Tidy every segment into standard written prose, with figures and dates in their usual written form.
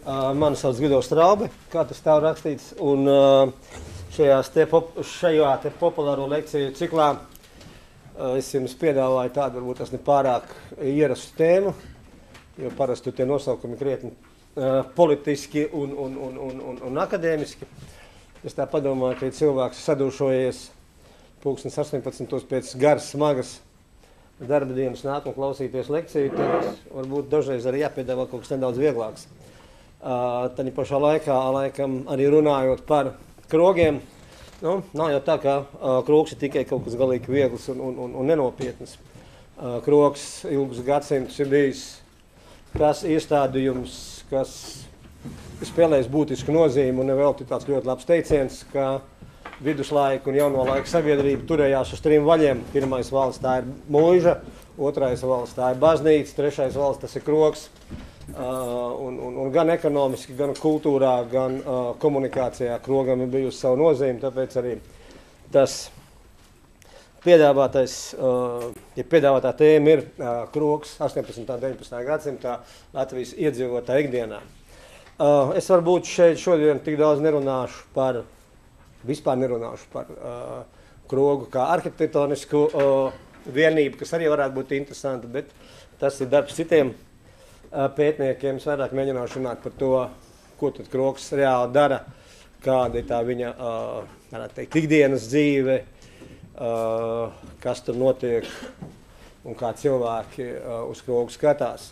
Mani sauc Guido Straube, kā tas tā rakstīts, un šajā te populāro lekciju ciklā es jums piedāvāju tādu, varbūt tas ne pārāk ierastu tēmu, jo parasti tie nosaukumi krietni politiski un akadēmiski. Es tā padomāju, ka cilvēks sadūšojies 18. pēc garas, smagas darba dienas nāk un klausīties lekciju, tad varbūt dažreiz arī jāpiedāvā kaut kas nedaudz vieglāks. Tad pašā laikā, laikam, arī runājot par krogiem, nav jau tā, ka krogs ir tikai kaut kas galīgi viegls un nenopietnas. Krogs ilgus gadsimtus ir bijis tas iestādījums, kas spēlēs būtisku nozīmi, un vēl tāds ļoti labs teiciens, ka viduslaiku un jauno laiku sabiedrība turējās uz 3 vaļiem. Pirmais valsts tā ir mūža, otrais valsts tā ir baznīca, trešais valsts tas ir krogs. Un gan ekonomiski, gan kultūrā, gan komunikācijā krogam ir bijusi savu nozīmi, tāpēc arī tas piedāvātā tēma ir krogs 18. un 19. gadsimtā Latvijas iedzīvotāju ikdienā. Es varbūt šeit šodien tik daudz vispār nerunāšu par krogu kā arhitektonisku vienību, kas arī varētu būt interesanti, bet tas ir darbs citiem pētniekiem. Es vairāk mēģināšu runāt par to, ko tad krogs reāli dara, kāda ir tā viņa, varētu teikt, ikdienas dzīve, kas tur notiek un kā cilvēki uz krogu skatās.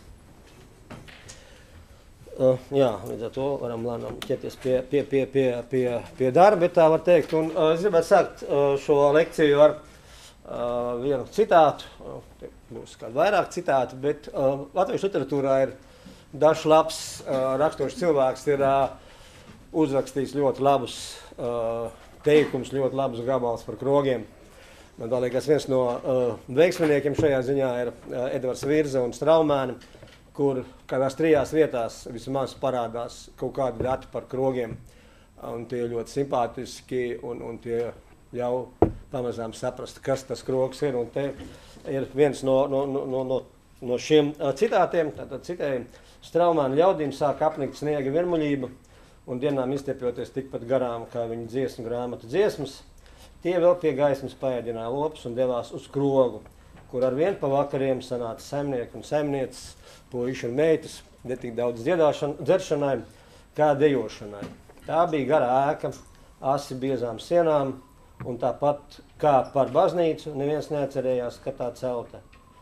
Jā, līdz ar to varam lēnām ķerties pie darba, tā var teikt. Un es gribētu sākt šo lekciju ar vienu citātu, būs kādi vairāk citāti, bet latviešu literatūrā ir dažs labs rakstošs cilvēks, ir uzrakstījis ļoti labus teikumus, ļoti labus gabalus par krogiem. Man liekas, viens no veiksminiekiem šajā ziņā ir Edvards Virza un Straumēni, kur kādās 3 vietās vismaz parādās kaut kādi dati par krogiem. Un tie ļoti simpātiski un tie jau pamazām saprast, kas tas krogs ir. Un te ir viens no šiem citātiem, tātad citēji: Straumēni ļaudīm sāk apnikt sniega vienmuļība, un dienām izstiepjoties tikpat garām kā viņa dziesmu grāmatu dziesmas, tie vēl pie gaismas paēdināja lopus un devās uz krogu, kur ar vien pa vakariem sanāca saimnieki un saimnieces, puiši un meitas, ne tik daudz dzeršanai, kā dejošanai. Tā bija gara ēka, asi biezām sienām, un tāpat kā par baznīcu, neviens neatcerējās, ka tā celta.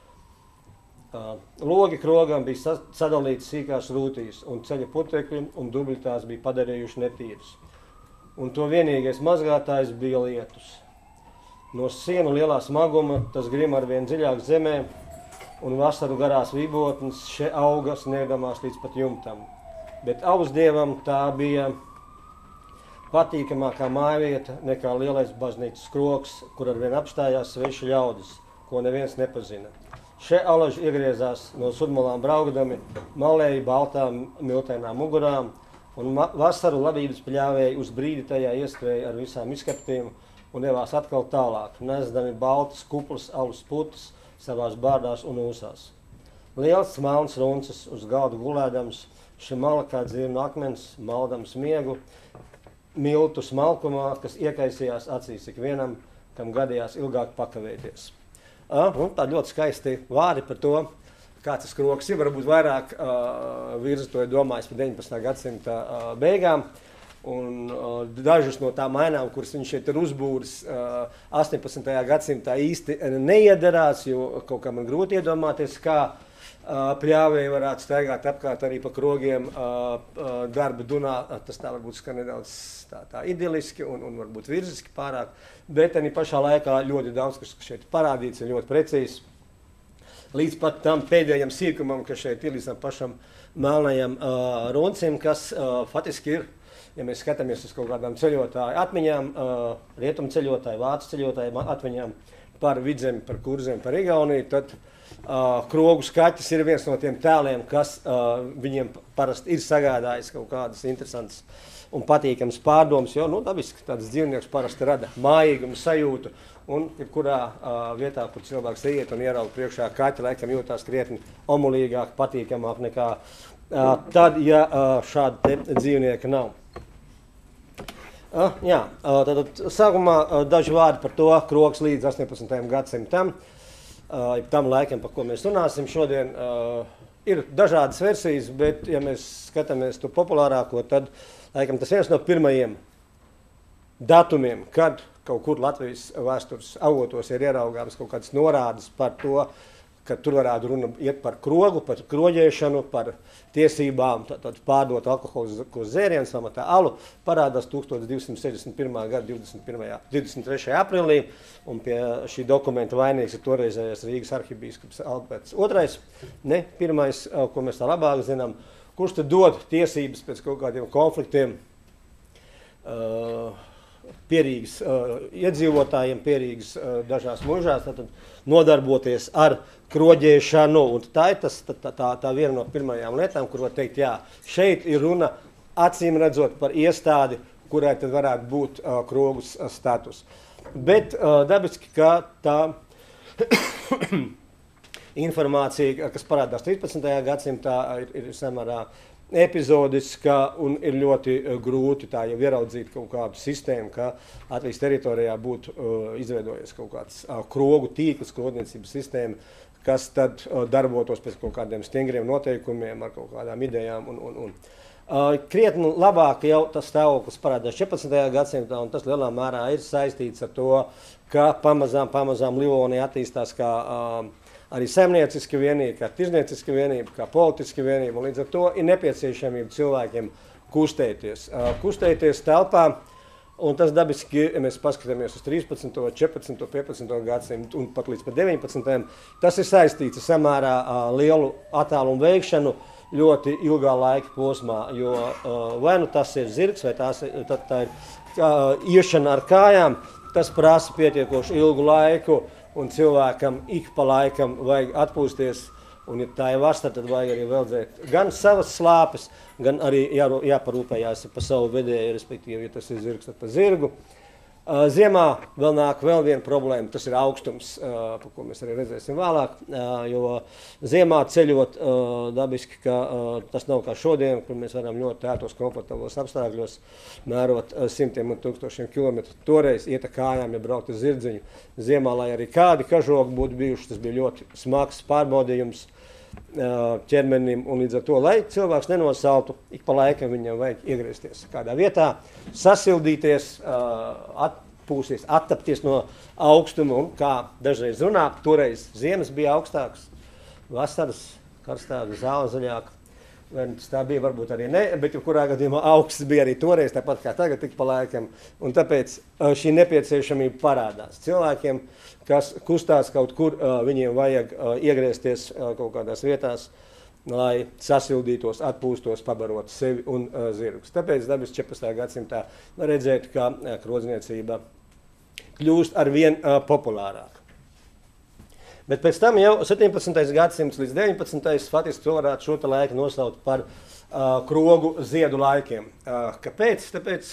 Logi krogam bija sadalīti sīkās rūtīs, un ceļa putekļi un dubļi tās bija padarījuši netīras. Un to vienīgais mazgātājs bija lietus. No sienu lielā smaguma tas grima ar vien dziļāk zemē, un vasaru garās vibotnes še auga sniegdamās līdz pat jumtam. Bet ausdievam tā bija patīkamākā mājvieta nekā lielais baznīcas krogs, kur arvien apstājās sveši ļaudis, ko neviens nepazina. Še alaži iegriezās no sudmalām braukdami, malēji baltām miltēnām mugurām, un vasaru labības pļāvēji uz brīdi tajā ieskrēja ar visām izskaptīm un devās atkal tālāk, nesdami baltas kuplas alus putas savās bārdās un ūsās. Liels melns runcis uz galda gulēdams, šimala kā dzirnu akmens, maldams miegu, miltu smalkumā, kas iekaisījās acīs ikvienam, kam gadījās ilgāk pakavēties. Un tā ļoti skaisti vārdi par to, kāds tas krogs ir. Varbūt vairāk Virza to ir domājis par 19. gadsimta beigām. Un dažas no tām ainām, kuras viņš šeit ir uzbūris 18. gadsimtā īsti neiedarās, jo kaut kā man grūti iedomāties, kā pļāvēji varētu staigāt apkārt arī pa krogiem darba dunā. Tas tā varbūt skan nedaudz tā idiliski un varbūt virziski pārāk, bet arī pašā laikā ļoti daudz, kas šeit parādīts, ir ļoti precīzi. Līdz pat tam pēdējam sīkumam, kas šeit ir, līdz tam pašam melnajam runcim, kas faktiski ir, ja mēs skatāmies uz kaut kādām ceļotāju atmiņām, rietumceļotāju, vācu ceļotāju atmiņām par Vidzemi, par Kurzemi, par Igauniju, tad krogu skaķis ir viens no tiem tēliem, kas viņiem parasti ir sagādājis kaut kādas interesantas un patīkamas pārdomas, jo, dabiski tāds dzīvnieks parasti rada mājīgumu sajūtu, un jebkurā vietā, kur cilvēks iet un ierauga priekšā kaķi, laikam jūtās krietni omulīgāk, patīkamāk nekā tad, ja šādi dzīvnieki nav. Tad sākumā daži vārdi par to krogs līdz 18. gadsimtam. Tam laikam, par ko mēs runāsim šodien, ir dažādas versijas, bet, ja mēs skatāmies to populārāko, tad laikam tas viens no pirmajiem datumiem, kad kaut kur Latvijas vēstures avotos ir ieraugāms kaut kādas norādes par to, ka tur varētu runa iet par krogu, par kroģēšanu, par tiesībām pārdot alkoholisko dzērienus, amatā alu, parādās 1261. gada 23. aprīlī, un pie šī dokumenta vainīgs ir toreizējais Rīgas arhibīskaps Alberts II, ne pirmais, ko mēs tā labāk zinām, kurš tad dod tiesības pēc kaut kādiem konfliktiem pierīgas iedzīvotājiem, pierīgas dažās mužās, tad nodarboties ar kroģēšanu. Un tā ir tā viena no pirmajām lietām, kur var teikt, jā, šeit ir runa acīm redzot par iestādi, kurai tad varētu būt krogus status. Bet dabiski, ka tā informācija, kas parādās 13. gadsimtā, ir samērā epizodiska un ir ļoti grūti tā jau ieraudzīt kaut kādu sistēmu, ka Latvijas teritorijā būtu izveidojies kaut kāds krogu tīkls, krodniecības sistēma, kas tad darbotos pēc kaut kādiem stingriem noteikumiem, ar kaut kādām idejām. Krietni labāk jau tas stāvoklis parādās 14. gadsimtā, un tas lielā mērā ir saistīts ar to, ka pamazām Livonija attīstās kā arī saimnieciska vienība, kā tirznieciska vienība, kā politiska vienība, un līdz ar to ir nepieciešamība cilvēkiem kustēties. Kustēties telpā, un tas dabiski, ja mēs paskatāmies uz 13., 14., 15. gadsimtu un pat līdz 19. Tas ir saistīts ar samērā lielu attālumu veikšanu ļoti ilgā laika posmā, jo vai nu tas ir zirgs, vai tā ir iešana ar kājām, tas prasa pietiekoši ilgu laiku, un cilvēkam ik pa laikam vajag atpūsties, un ja tā ir vasta, tad vajag arī veldzēt gan savas slāpes, gan arī jāparūpējās par savu vedēju, respektīvi, ja tas ir zirgs, tad par zirgu. Ziemā vēl nāk vēl viena problēma, tas ir augstums, par ko mēs arī redzēsim vēlāk, jo ziemā ceļot dabiski, ka tas nav kā šodien, kur mēs varam ļoti ērtos komfortablos apstākļos mērot simtiem un tūkstošiem kilometru. Toreiz iet ar kājām, ja braukt ar zirdziņu. Ziemā, lai arī kādi kažoki būtu bijuši, tas bija ļoti smags pārbaudījums ķermenim, un līdz ar to, lai cilvēks nenosaltu, ik pa laikam viņam vajag iegriezties kādā vietā, sasildīties, atpūsties, attapties no augstuma, un kā dažreiz runā, toreiz ziemas bija augstākas, vasaras karstāka, zāle zaļāka, vai tā bija varbūt arī ne, bet kurā gadījumā augsts bija arī toreiz, tāpat kā tagad, tik pa laikam, un tāpēc šī nepieciešamība parādās cilvēkiem, kas kustās kaut kur, viņiem vajag iegriezties kaut kādās vietās, lai sasildītos, atpūstos, pabarot sevi un zirgus. Tāpēc dabiski 14. gadsimtā var redzēt, ka krodzniecība kļūst arvien populārāk. Bet pēc tam jau 17. gadsimts līdz 19. faktiski to varētu šo laiku nosaukt par krogu ziedu laikiem. Kāpēc?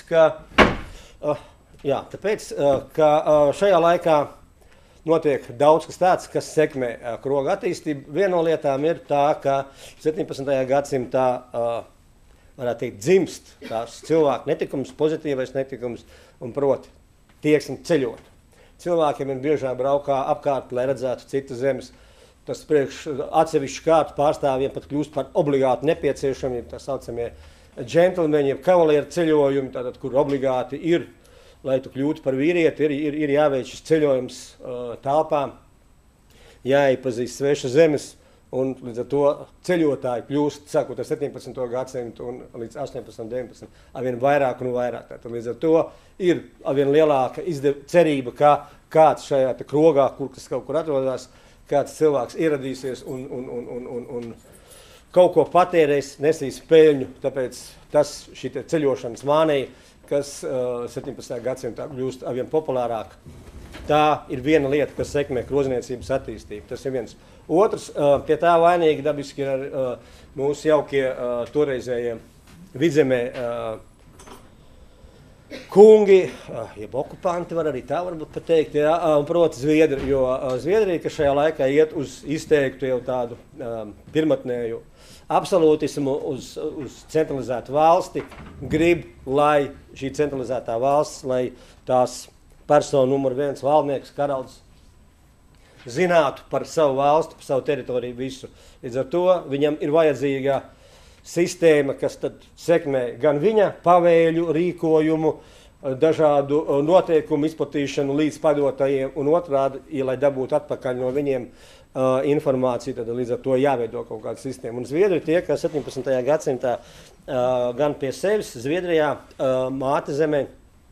Tāpēc, ka šajā laikā notiek daudz kas tāds, kas sekmē kroga attīstību. Viena no lietām ir tā, ka 17. gadsimtā varētu teikt dzimst tās cilvēku netikums, pozitīvais netikums un proti tieksmi ceļot. Cilvēkiem ir biežāk braukā apkārt, lai redzētu citas zemes. Tas priekš atsevišķu kārtu pārstāvjiem pat kļūst par obligātu nepieciešamību, tā saucamie džentlmeņi, kavalieru ceļojumi, tātad, kur obligāti ir, lai tu kļūtu par vīrieti, ir jāveic šis ceļojums telpā, jāiepazīst sveša zemes, un līdz ar to ceļotāji kļūst, sākot ar 17. gadsimtu un līdz 18. 19. arvien vairāk un vairāk. Tātad līdz ar to ir arvien lielāka cerība, ka kāds šajā krogā, kur kas kaut kur atrodas, kāds cilvēks ieradīsies un kaut ko patērēs, nesīs peļņu, tāpēc šī ceļošanas mānija, kas 17. gadsimtā kļūst arvien populārāk. Tā ir viena lieta, kas sekmē krozniecības attīstību. Tas ir viens. Otrs, pie tā vainīgi dabiski ir mūsu jaukie toreizējie vidzemē kungi, jeb okupanti var arī tā varbūt pateikt, un proti Zviedri, jo Zviedrija, kas šajā laikā iet uz izteiktu jau tādu pirmatnēju absolūtismu uz centralizētu valsti, grib, lai šī centralizētā valsts, lai tās persona numur 1 valdnieks, karalis, zinātu par savu valsti, par savu teritoriju visu. Līdz ar to viņam ir vajadzīga sistēma, kas tad sekmē gan viņa pavēļu, rīkojumu, dažādu noteikumu izplatīšanu līdz padotajiem un otrādi, lai dabūtu atpakaļ no viņiem informāciju, tad līdz ar to jāveido kaut kāda sistēma. Un Zviedri tie, ka 17. gadsimtā gan pie sevis Zviedrijā, māte zemē,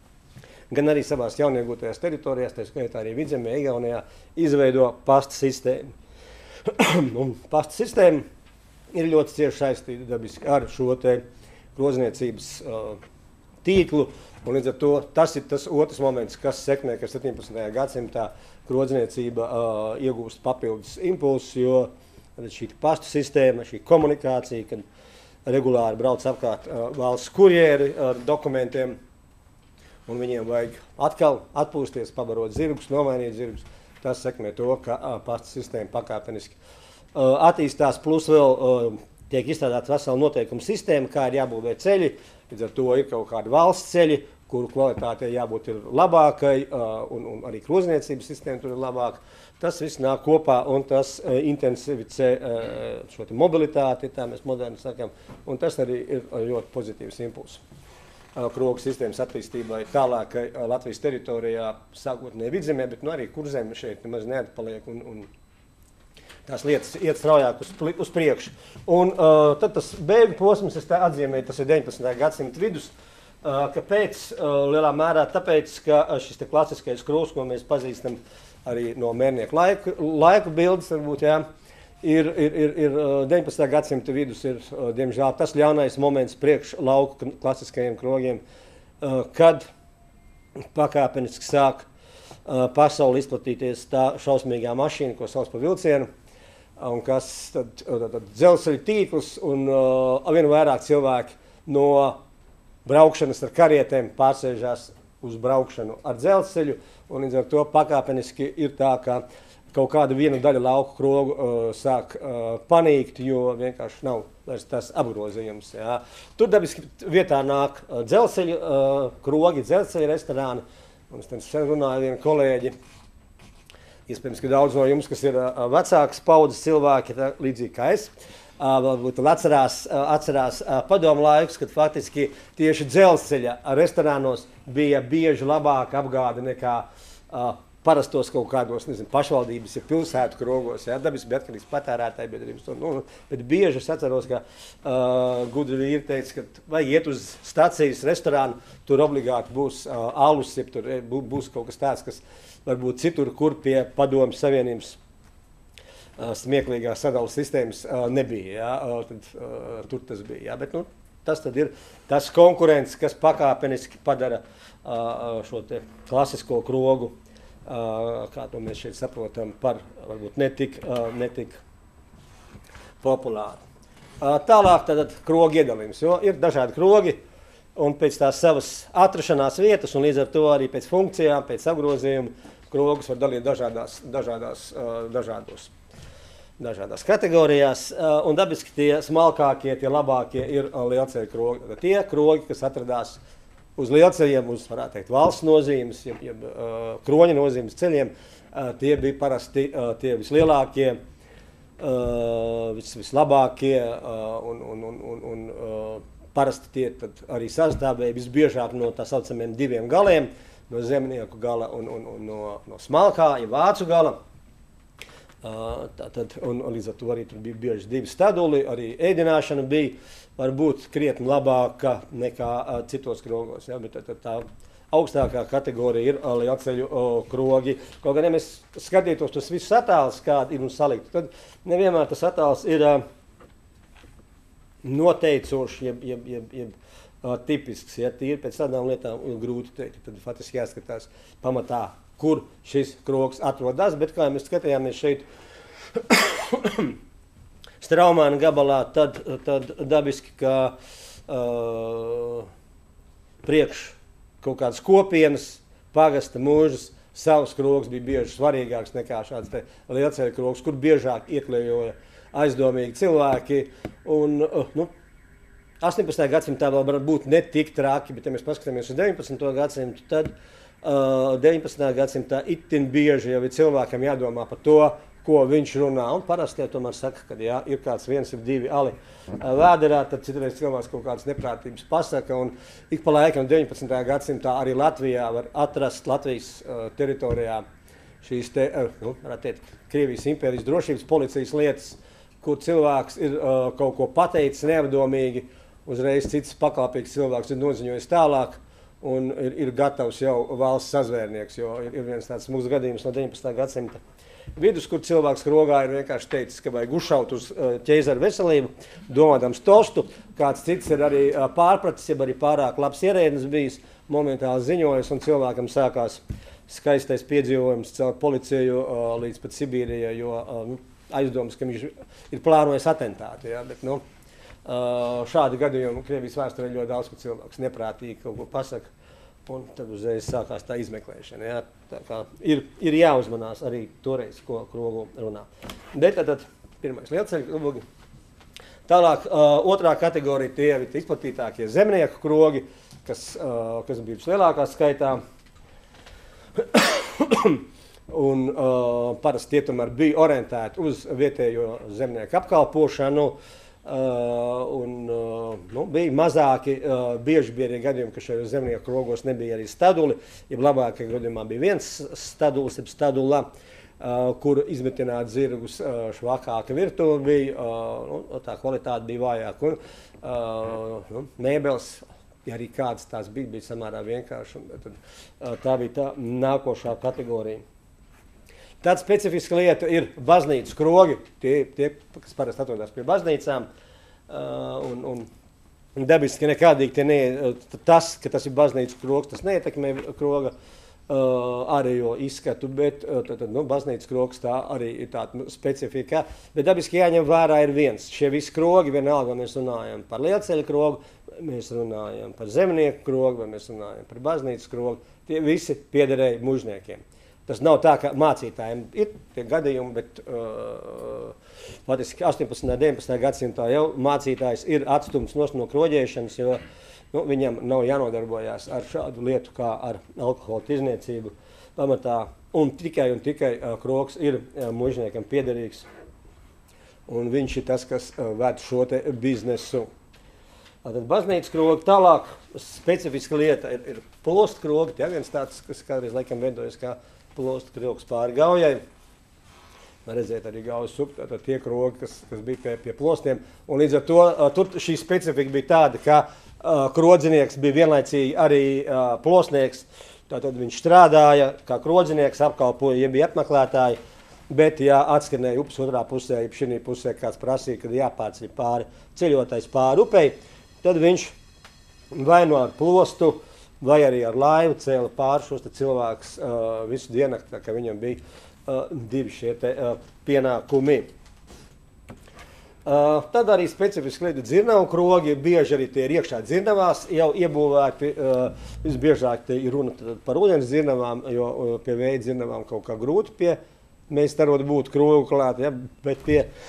gan arī savās jauniegūtajās teritorijās, tā skaitā arī Vidzemē, Igaunijā, izveido pasta sistēmu. Un pasta sistēma ir ļoti cieši saistīta dabiski ar šo te grozniecības tīklu, un līdz ar to tas ir tas otrs moments, kas sekmē, ka 17. gadsimtā grozniecība iegūst papildus impulsus, jo šī pastu sistēma, šī komunikācija, kad regulāri brauc apkārt valsts kurjeri ar dokumentiem, un viņiem vajag atkal atpūsties, pabarot zirgus, nomainīt zirgus, tas sekmē to, ka pastu sistēma pakāpeniski attīstās, plus vēl tiek izstrādāta vesela noteikuma sistēma, kā ir jābūvē ceļi, līdz ar to ir kaut kādi valsts ceļi, kuru kvalitātei jābūt ir labākai, un arī grozniecības sistēma tur ir labāka. Tas viss nāk kopā, un tas intensificē šo te mobilitāti, tā mēs moderni sakam, un tas arī ir ļoti pozitīvs impulss krogu sistēmas attīstībai tālākai Latvijas teritorijā, sākotnēji Vidzemē, bet nu arī Kurzeme šeit nemaz neatpaliek, un tās lietas iet straujāk uz priekšu. Un tad tas beigu posms, es tā atzīmēju, tas ir 19. gadsimta vidus, kāpēc lielā mērā tāpēc, ka šis te klasiskais krūgs, ko mēs pazīstam arī no mērnieku laiku bildes, varbūt, jā, ir 19. gadsimta vidus, ir, diemžēl, tas ļaunais moments priekš lauku klasiskajiem krogiem, kad pakāpeniski sāk pasauli izplatīties tā šausmīgā mašīna, ko sauc par vilcienu, un kas tad dzelzceļa tīklus, un vien vairāk cilvēki no braukšanas ar karietēm pārsēžās uz braukšanu ar dzelzceļu, un līdz ar to pakāpeniski ir tā, ka kaut kāda viena daļa lauku krogu sāk panīkt, jo vienkārši nav vairs tas apgrozījums. Jā. Tur dabiski vietā nāk dzelzceļa krogi, dzelzceļa restorāni, un es sen runāju vienu kolēģi, iespējams, ka daudz no jums, kas ir vecākas paudzes cilvēki, tā, līdzīgi kā es, varbūt atcerās padomu laikus, kad faktiski tieši dzelzceļa restorānos bija bieži labāka apgāde nekā parastos kaut kādos, nezinu, pašvaldības, ja pilsētu krogos, jā, dabiski bija atkarīgs patērētāji biedrības. Bet bieži es atceros, ka gudri vīri teica, ka vajag iet uz stacijas restorānu, tur obligāti būs alus, ja tur būs kaut kas tāds, kas varbūt citur, kur pie Padomju Savienības smieklīgās sadalas sistēmas nebija, jā, tad tur tas bija, jā, bet nu, tas tad ir tas konkurents, kas pakāpeniski padara šo te klasisko krogu, kā to mēs šeit saprotam, par varbūt netik populāru. Tālāk tad krogu iedalījums, jo ir dažādi krogi, un pēc tās savas atrašanās vietas, un līdz ar to arī pēc funkcijām, pēc apgrozījuma, krogus var dalīt dažādās kategorijās, un dabiski tie smalkākie, tie labākie ir lielceļu krogi. Tie krogi, kas atradās uz lielceļiem, uz, varētu teikt, valsts nozīmes, jeb kroņa nozīmes ceļiem, tie bija parasti tie vislielākie, vislabākie, un parasti tie tad arī sastāvēja visbiežāk no tā saucamiem diviem galiem, no zemnieku gala un no smalkā, ja vācu gala. Un līdz ar to arī tur bija bieži divi staduli, arī ēdināšana bija varbūt krietni labāka nekā citos krogos, ja, bet tā augstākā kategorija ir lielceļu krogi. Kaut gan, ja mēs skatītos tos visus attēlus, kādi ir un salikti, tad nevienmēr tas attēls ir noteicošs, jeb tipisks, ja tīri pēc tādām lietām ir grūti teikt, tad faktiski jāskatās pamatā, kur šis krogs atrodas, bet kā mēs skatījāmies šeit Straumāna gabalā, tad dabiski, ka priekš kaut kādas kopienas, pagasta mūžas, savs krogs bija bieži svarīgāks nekā šāds te lielceļa krogs, kur biežāk iekļaujoja aizdomīgi cilvēki. Un, 18. gadsimtā vēl var būt ne tik traki, bet ja mēs paskatāmies uz 19. gadsimtu, tad 19. gadsimtā itin bieži jau ir cilvēkam jādomā par to, ko viņš runā. Un parasti jau tomēr saka, ka ja ir kāds viens ir divi ali vēderā, tad citreiz cilvēks kaut kādas neprātības pasaka. Un ik pa laikam 19. gadsimtā arī Latvijā var atrast Latvijas teritorijā šīs te, varētu teikt, Krievijas impērijas drošības policijas lietas, kur cilvēks ir kaut ko pateicis neapdomīgi, uzreiz cits pakalpīgs cilvēks ir noziņojis tālāk un ir gatavs jau valsts sazvērnieks, jo ir viens tāds mūsu gadījums no 19. gadsimta vidus, kur cilvēks krogā ir vienkārši teicis, ka vajag uzšaut uz ķeizaru veselību, domādams tostu, kāds cits ir arī pārpratis, jeb arī pārāk labs ierēdnis bijis, momentāli ziņojis un cilvēkam sākās skaistais piedzīvojums caur policiju līdz pat Sibīrijai, jo aizdomas, ka viņš ir plānojis atentātu. Ja? Bet, šādi gadījumi Krievijas vēsturē ļoti daudz, ka cilvēks neprātīgi kaut ko pasaka, un tad uzreiz sākās tā izmeklēšana. Ja? Tā kā ir jāuzmanās arī toreiz, ko krogu runā. Bet tad pirmais lielceļu krogi. Tālāk otrā kategorija tie ir izplatītākie zemnieku krogi, kas bija lielākā skaitā. Un parasti tie tomēr bija orientēti uz vietējo zemnieku apkalpošanu. Bija mazāki, bieži bija arī gadījumi, ka šajos zemnieku krogos nebija arī staduli, ja labākajā gadījumā bija viens stadulis, jeb stadula, kur izmetināt zirgus švakāka virtuve bija, tā kvalitāte bija vājāka, un mēbeles, ja arī kādas tās bija samērā vienkārši, tā bija tā nākošā kategorija. Tāda specifiska lieta ir baznīcas krogi, tie kas parasti atrodas pie baznīcām, un dabiski nekādīgi tas, ka tas ir baznīcas krogs, tas neietekmē kroga ārējo izskatu, bet baznīcas krogs tā arī ir tāda specifika. Bet dabiski jāņem vērā ir viens. Šie visi krogi, vienalga, vai mēs runājam par lielceļa krogu, mēs runājam par zemnieku krogu, vai mēs runājam par baznīcas krogu, tie visi piederēja mužniekiem. Tas nav tā, ka mācītājiem ir tie gadījumi, bet patiski 18. un 19. gadsimtā jau mācītājs ir atstums no kroģēšanas, jo viņam nav jānodarbojās ar šādu lietu kā ar alkohola tirzniecību pamatā. Un tikai krogs ir mužniekam piederīgs. Un viņš ir tas, kas ved šo te biznesu. Tad baznīcas krogi, tālāk specifiska lieta ir plosta krogi. Tie viens tāds, kas kādreiz laikam veidojas kā plosta krogs pāri Gaujai. Var redzēt arī Gaujas upi, tātad tie krogi, kas bija pie plostiem. Un līdz ar to tur šī specifika bija tāda, ka krodzinieks bija vienlaicīgi arī plostnieks. Tātad viņš strādāja kā krodzinieks, apkalpoja, ja bija apmeklētāji. Bet, ja atskanēja upes otrā pusē, ja šī pusē kāds prasīja, kad jāpārceļ pāri ceļotais pāri upei, tad viņš vai no ar plostu, vai arī ar laivu cēla pāri šos cilvēkus visu diennakti, tā kā viņam bija divi šie pienākumi. Tad arī specifiski lieta dzirnavu krogi, bieži arī tie ir iekšā dzirnavās jau iebūvēti, visbiežāk te ir runa par ūdens dzirnavām, jo pie vēja dzirnavām kaut kā grūti mēs tarot būt krogu klāt, ja, bet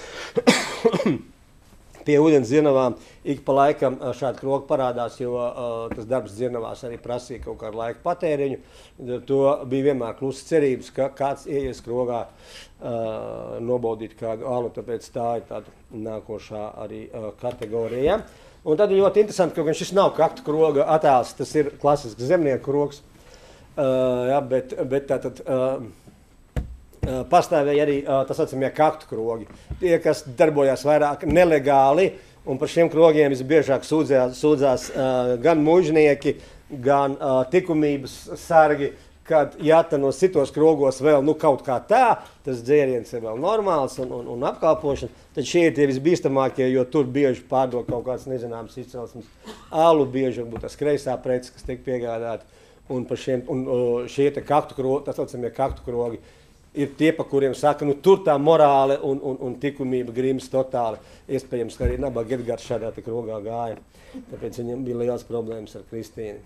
pie ūdens dzirnavām ik pa laikam šādi krogi parādās, jo tas darbs dzirnavās arī prasīja kaut kādu laiku patēriņu. To bija vienmēr klusa cerības, ka kāds ieies krogā nobaudīt kādu alu, tāpēc tā ir tāda nākošā arī kategorija. Un tad ir ļoti interesanti, ka šis nav kaktu kroga attēls, tas ir klasisks zemnieku krogs, ja, bet tātad pastāvēja arī tā saucamie kaktu krogi. Tie, kas darbojās vairāk nelegāli, un par šiem krogiem visbiežāk sūdzās gan mužnieki, gan likumības sargi, kad no citos krogos vēl kaut kā tā, tas dzēriens ir vēl normāls un apkalpošana, tad šie ir tie visbīstamākie, jo tur bieži pārdod kaut kāds nezināms izcelsmes alu, bieži varbūt tas kreisā preces, kas tiek piegādāti, un šie te kaktu krogi, tā saucamie kaktu krogi, ir tie, pa kuriem saka, tur tā morāle un likumība grims totāli. Iespējams, ka arī nabaga Edgars šādā te krogā gāja, tāpēc viņam bija liels problēmas ar Kristīni.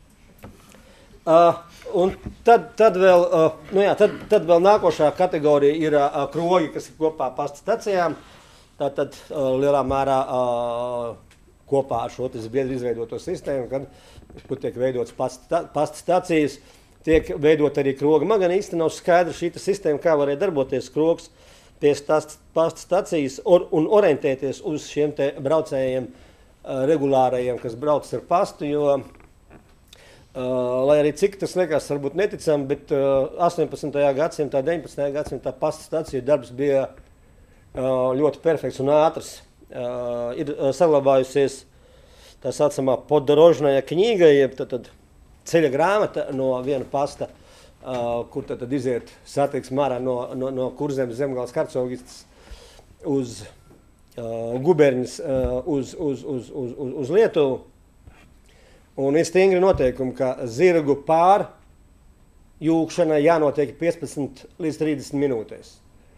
Un tad vēl nākošā kategorija ir krogi, kas ir kopā pasta stacijām. tātad lielā mērā kopā ar šo biedru izveidoto sistēmu, kur tiek veidotas pasta stacijas, tiek veidot arī krogi. Man gan īsti nav skaidra šī sistēma, kā varēja darboties krogs pie pasta stacijas un orientēties uz šiem te braucējiem regulārajiem, kas brauc ar pastu, jo, lai arī cik tas liekas varbūt neticami, bet 18. gadsimtā, 19. gadsimtā pasta staciju darbs bija ļoti perfekts un ātrs. Ir saglabājusies tā saucamā podorožnaja kņīga, jeb tad ceļa grāmata no viena pasta, kur tad iziet satiksme ārā no Kurzemes Zemgales Karcaugistes uz guberņas uz Lietuvu. Un ir stingri noteikumi, ka zirgu pārjūkšana jānotiek 15 līdz 30 minūtēs.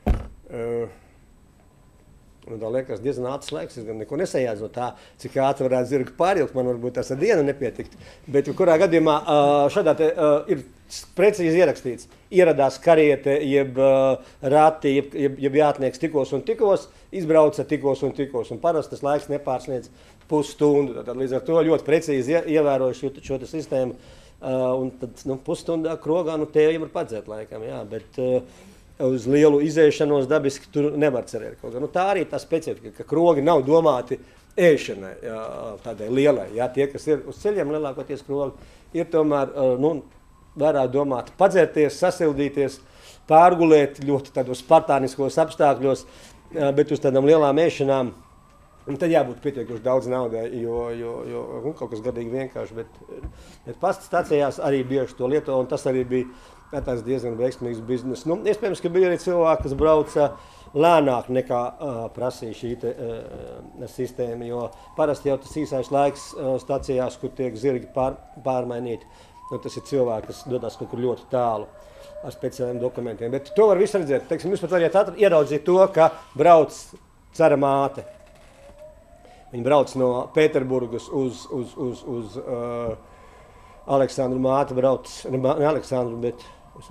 Tā liekas diezgan ātrs laiks, es gan neko nesajādzu no tā, cik ātri varētu zirgu pārilgt, man varbūt tas ar dienu nepietikt. Bet kurā gadījumā šādā te ir precīzi ierakstīts. Ieradās kariete, jeb rati, jeb jātnieks tikos un tikos, izbrauca tikos un tikos. Un parasti tas laiks nepārsniedz pusstundu. Tad līdz ar to ļoti precīzi ievēroju šo sistēmu. Un tad pusstundā krogā tēviem var padzēt laikam, jā, bet uz lielu izēšanos dabiski tur nevar cerēt kaut kā. Tā arī tā specifika, ka krogi nav domāti ēšanai, tādai lielai. Jā, tie, kas ir uz ceļiem, lielākoties krogi, ir tomēr vairāk domāti padzerties, sasildīties, pārgulēt ļoti tādos spartāniskos apstākļos, bet uz tādām lielām ēšanām tad jābūt pietiekuši daudz naudai, jo kaut kas gadīgi vienkārši, bet pasta stacijās arī bieži to lieto, un tas arī bija tāds diezgan veiksmīgs biznes. Iespējams, ka bija arī cilvēki, kas brauca lēnāk nekā prasīja šī sistēma, jo parasti jau tas īsais laiks stacijās, kur tiek zirgi pārmainīti, tas ir cilvēki, kas dodas kaut kur ļoti tālu ar speciāliem dokumentiem. Bet to var visu redzēt. Teiksim, jūs pat variet ieraudzīt to, ka brauc cara māte. Viņi brauc no Pēterburgas uz Aleksandru māte brauc, ne Aleksandru, bet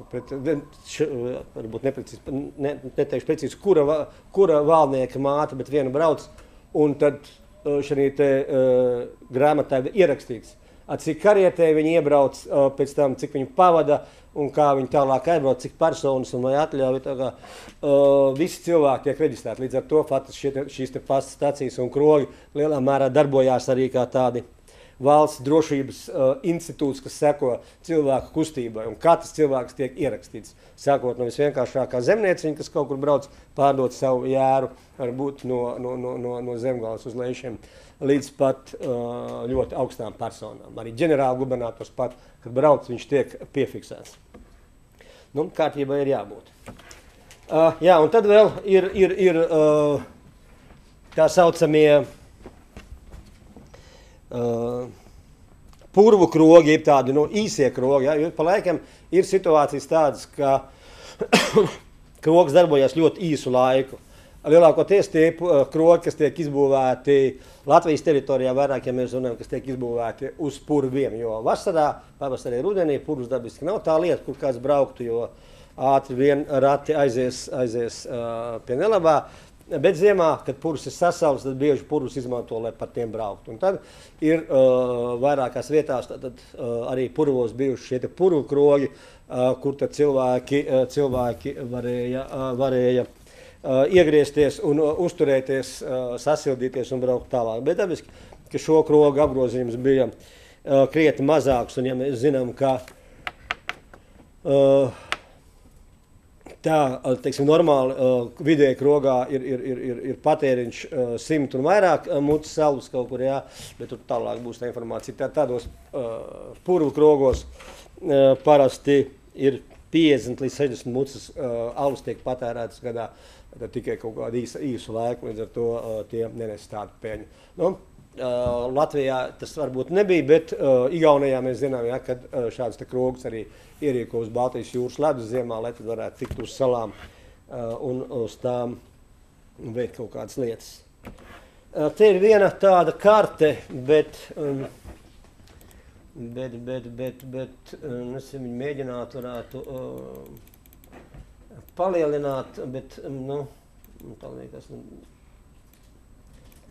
varbūt neteikšu precīzi, kura valdnieka māte, bet viena brauc, un tad šajā te grāmatā ierakstīts, cik karietē viņi iebrauc, pēc tam, cik viņi pavada, un kā viņi tālāk aizbrauc, cik personas un vai atļauj. Visi cilvēki tiek reģistrēti. Līdz ar to faktiski šīs te pasta stacijas un krogi lielā mērā darbojās arī kā tādi valsts drošības institūts, kas seko cilvēku kustībai, un katrs cilvēks tiek ierakstīts. Sākot no visvienkāršākā zemnieciņa, kas kaut kur brauc pārdot savu jēru, varbūt no Zemgales uz Leišiem, līdz pat ļoti augstām personām. Arī ģenerāla gubernators pat, kad brauc, viņš tiek piefiksēts. Kārtībai ir jābūt. Jā, un tad vēl ir tā saucamie purvu krogi, ir tādi īsie krogi, ja, jo pa laikam ir situācijas tādas, ka krogs darbojas ļoti īsu laiku. Lielākoties tie krogi, kas tiek izbūvēti Latvijas teritorijā, vairāk, ja mēs runājam, kas tiek izbūvēti uz purviem, jo vasarā, pavasarī, rudenī purvs dabiski nav tā lieta, kur kāds brauktu, jo ātri vien rati aizies pie nelabā. Bet ziemā, kad purvs ir sasals, tad bieži purvs izmanto, lai par tiem brauktu. Un tad ir vairākās vietās arī purvos bijuši šie purvu krogi, kur tad cilvēki varēja iegriezties un uzturēties, sasildīties un braukt tālāk. Bet dabiski, ka šo krogu apgrozījums bija krietni mazāks, un ja mēs zinām, ka tā, teiksim, normāli vidēji krogā ir patēriņš 100 un vairāk mucas alus kaut kur, jā, bet tur tālāk būs tā informācija. Tādos purvu krogos parasti ir 50 līdz 60 mucas alus tiek patērētas gadā, tikai kaut kādu īsu laiku, līdz ar to tie nenes tādu peļņu. Latvijā tas varbūt nebija, bet Igaunijā mēs zinām, ja, kad šādas krogus arī ierīko uz Baltijas jūras ledus ziemā, lai tad varētu tikt uz salām un uz tām veikt kaut kādas lietas. Te ir viena tāda karte, bet viņi mēģināt varētu palielināt, bet, tā liekas,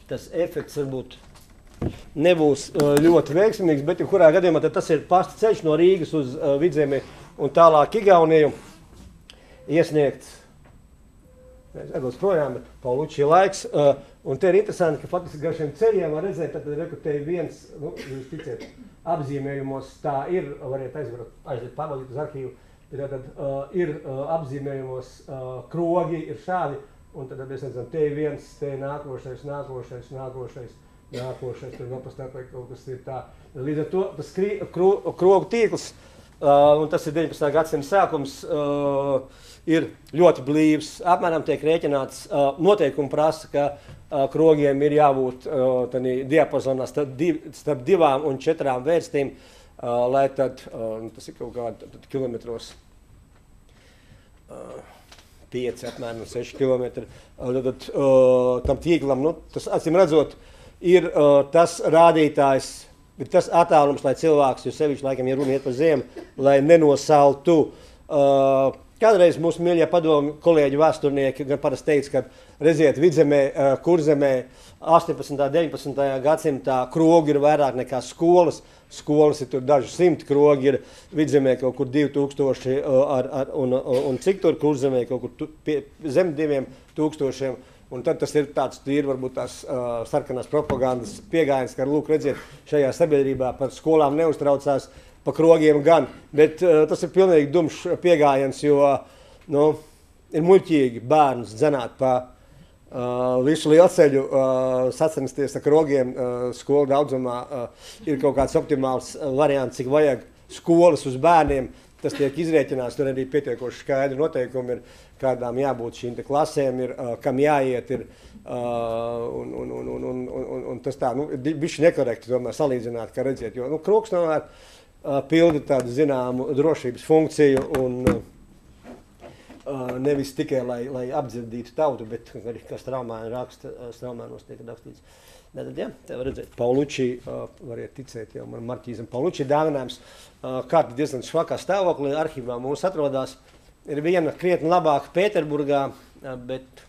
tas efekts varbūt nebūs ļoti veiksmīgs, bet kurā gadījumā tas ir pasta ceļš no Rīgas uz Vidzemi un tālāk Igauniju iesniegts. Aizdos projām, bet Pauluči laiks. Un te ir interesanti, ka faktiski gar šiem ceļiem var redzēt, tad te ir viens, jūs ticiet, apzīmējumos tā ir, variet aiziet pārbaudīt uz arhīvu, tad ir apzīmējumos krogi, ir šādi, un tad mēs redzam, te ir viens, te ir nākošais, tur vēl pastāpēk kaut kas ir tā. Līdz ar to tas krogu tīkls, un tas ir 19. gadsimta sākums, ir ļoti blīvs. Apmēram tiek rēķināts, noteikumi prasa, ka krogiem ir jābūt diapazonā starp 2 un 4 vērstīm, lai tad, tas ir kaut kādi kilometros 5, apmēram 6 kilometri. Tad tam tīklam, tas acīm redzot, ir tas rādītājs, bet tas attālums, lai cilvēks, jo sevišķi laikam, ja runa iet par zemi, lai nenosaltu. Kādreiz mūsu mīļie padomi kolēģi vēsturnieki gan parasti teica, ka redziet Vidzemē, Kurzemē 18. un 19. gadsimtā krogi ir vairāk nekā skolas. Skolas ir tur daži 100 krogi, ir Vidzemē kaut kur 2000 un cik tur Kurzemē kaut kur zem 2000. Un tad tas ir tāds tīri, varbūt tās sarkanās propagandas piegājiens, ka, lūk, redziet, šajā sabiedrībā par skolām neuztraucās, pa krogiem gan, bet tas ir pilnīgi dumšs piegājiens, jo ir muļķīgi bērnus dzenāt pa visu lielceļu, sacensties ar krogiem skolu daudzumā. Ir kaut kāds optimāls variants, cik vajag skolas uz bērniem. Tas tiek izrēķināts, tur arī pietiekoši skaidri noteikumi ir, kādām jābūt šīm te klasēm, ir, kam jāiet, ir, un tas tā, bišķi nekorekti tomēr salīdzināt, kā redziet, jo, krogs tomēr pilda tādu zināmu drošības funkciju un nevis tikai, lai apdzirdītu tautu, bet arī, kas Straumēni raksta, Straumēnos tiek rakstīts. Tātad, jā, te var redzēt, Pauluči, variet ticēt jau man Marķīzam, Pauluči dāvinājums, kārt diezgan švakā stāvoklī, arhīvā mums atrodās, ir viena krietni labāka Pēterburgā, bet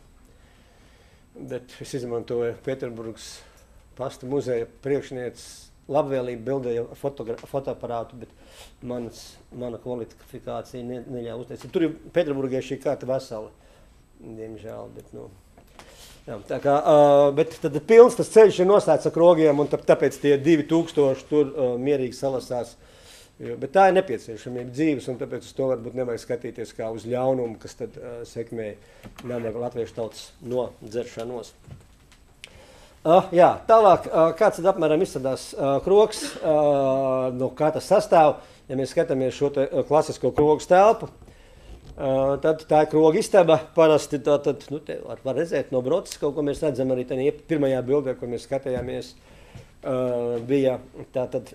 es izmantoju Pēterburgas pasta muzeja priekšnieces labvēlību, bildēju fotoaparātu, bet mana kvalifikācija neļauj uztaisīt. Tur ir Pēterburgai šī kārta vesela, diemžēl, bet, jā, tā kā, bet tad pilns tas ceļš ir noslēgts ar krogiem, un tāpēc tie 2000 tur mierīgi salasās. Bet tā ir nepieciešamība dzīves, un tāpēc uz to varbūt nevajag skatīties kā uz ļaunumu, kas tad sekmē nabaga latviešu tautas nodzeršanos. Jā, tālāk, kāds tad apmēram izstrādās krogs, no kā tas sastāv, ja mēs skatāmies šo te klasisko krogu telpu, tad tā ir kroga istaba, parasti tātad, te var redzēt no brotas, kaut ko mēs redzam arī tādā pirmajā bildē, ko mēs skatījāmies, bija tātad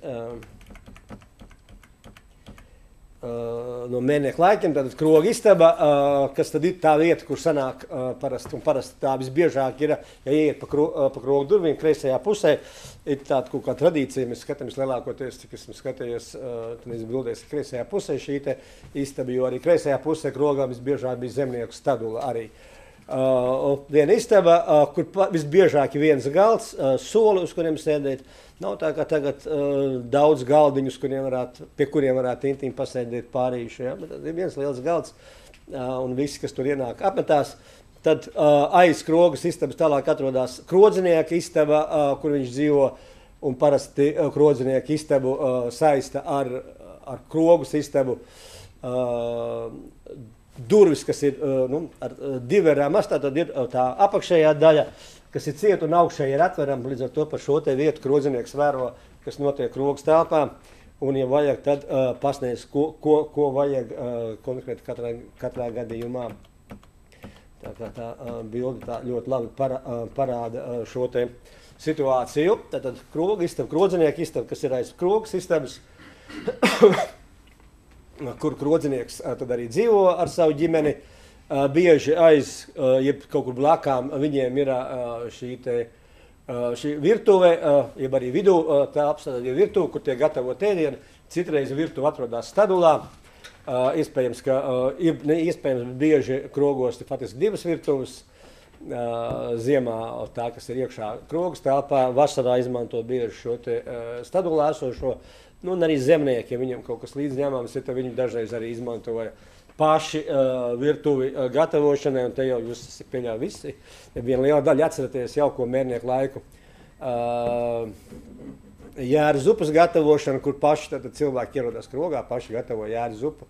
no Mēnieku laikiem, tātad kroga istaba, kas tad ir tā vieta, kur sanāk parasti tā visbiežāk ir, ja ieiet pa krogu durvīm, kreisajā pusē, ir tāda kaut kā tradīcija, mēs skatāmies lielākoties, cik esmu skatījies, tad bildēs kreisajā pusē šī te istaba, jo arī kreisajā pusē krogām visbiežāk bija zemnieku stadula arī. Viena istaba, kur visbiežāk ir viens galds, soli, uz kuriem sēdēt. Nav tā, kā tagad daudz galdiņus, pie kuriem varētu intīmi pasēdēt pārījuši. Ja? Bet tad ir viens liels galds, un visi, kas tur ienāk, apmetās. Tad aiz krogas istabas tālāk atrodās krodzinieka istaba, kur viņš dzīvo, un parasti krodzinieka istabu saista ar krogas istabu. Durvis, kas ir ar divarām, tad ir tā apakšējā daļa, kas ir cieta un augšēji ir atverama, līdz ar to par šo te vietu krodzinieks vēro, kas notiek krogas telpā, un, ja vajag, tad pasniedz, ko vajag konkrēti katrā gadījumā. Tā kā tā bilde tā ļoti labi parāda šo te situāciju. Tātad kroga istaba, krodzinieka istaba, kas ir aiz krogas istabas, kur krodzinieks tad arī dzīvo ar savu ģimeni. Bieži aiz, jeb kaut kur blakām, viņiem ir šī virtuve, jeb arī vidū telpas, tad ir virtuve, kur tiek gatavo ēdienu. Citreiz virtuve atrodās stadulā. Iespējams, ka iespējams bieži krogos ir faktiski divas virtuves. ziemā tā, kas ir iekšā krogas telpā, vasarā izmanto bieži šo te stadulā esošo, nu, un arī zemnieki, ja viņam kaut kas līdzņēmams, ja viņi dažreiz arī izmantoja paši virtuvi gatavošanai, un te jau jūs pieļauj visi, ja viena liela daļa atceraties jauko mērnieku laiku, jēra zupas gatavošana, kur paši tātad cilvēki ierodās krogā, paši gatavo jēra zupu.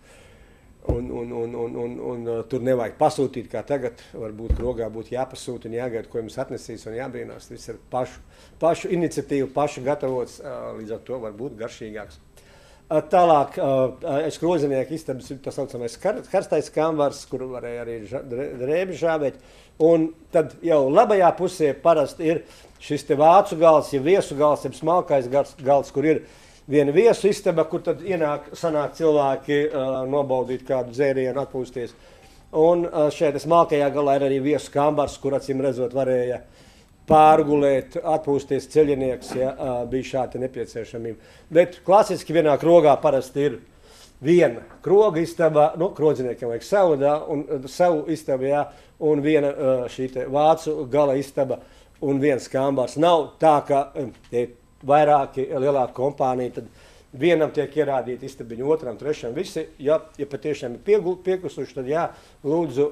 Un tur nevajag pasūtīt, kā tagad, varbūt krogā būtu jāpasūta un jāgaida, ko jums atnesīs un jābrīnās. Viss ir pašu iniciatīvu, pašu gatavots, līdz ar to var būt garšīgāks. Tālāk, aiz krozinieku istabas ir tas saucamais karstais kambars, kur varēja arī drēbi žāvēt. Un tad jau labajā pusē parasti ir šis te vācu galds, ja viesu galds, ja smalkais galds, kur ir viena viesu istaba, kur tad sanāk cilvēki nobaudīt kādu dzērienu, atpūsties. Un šeit smalkajā galā ir arī viesu kambars, kur acīm redzot varēja pārgulēt, atpūsties ceļinieks, ja bija šāda nepieciešamība. Bet klasiski vienā krogā parasti ir viena kroga istaba, nu, krodziniekiem vajag savu istabu, jā, un viena šī te vācu gala istaba un viens kambars. Nav tā, ka vairāki lielāki kompānija, tad vienam tiek ierādīta istabiņa, otram, trešam, visi, ja patiešām ir piekusuši, tad jā, lūdzu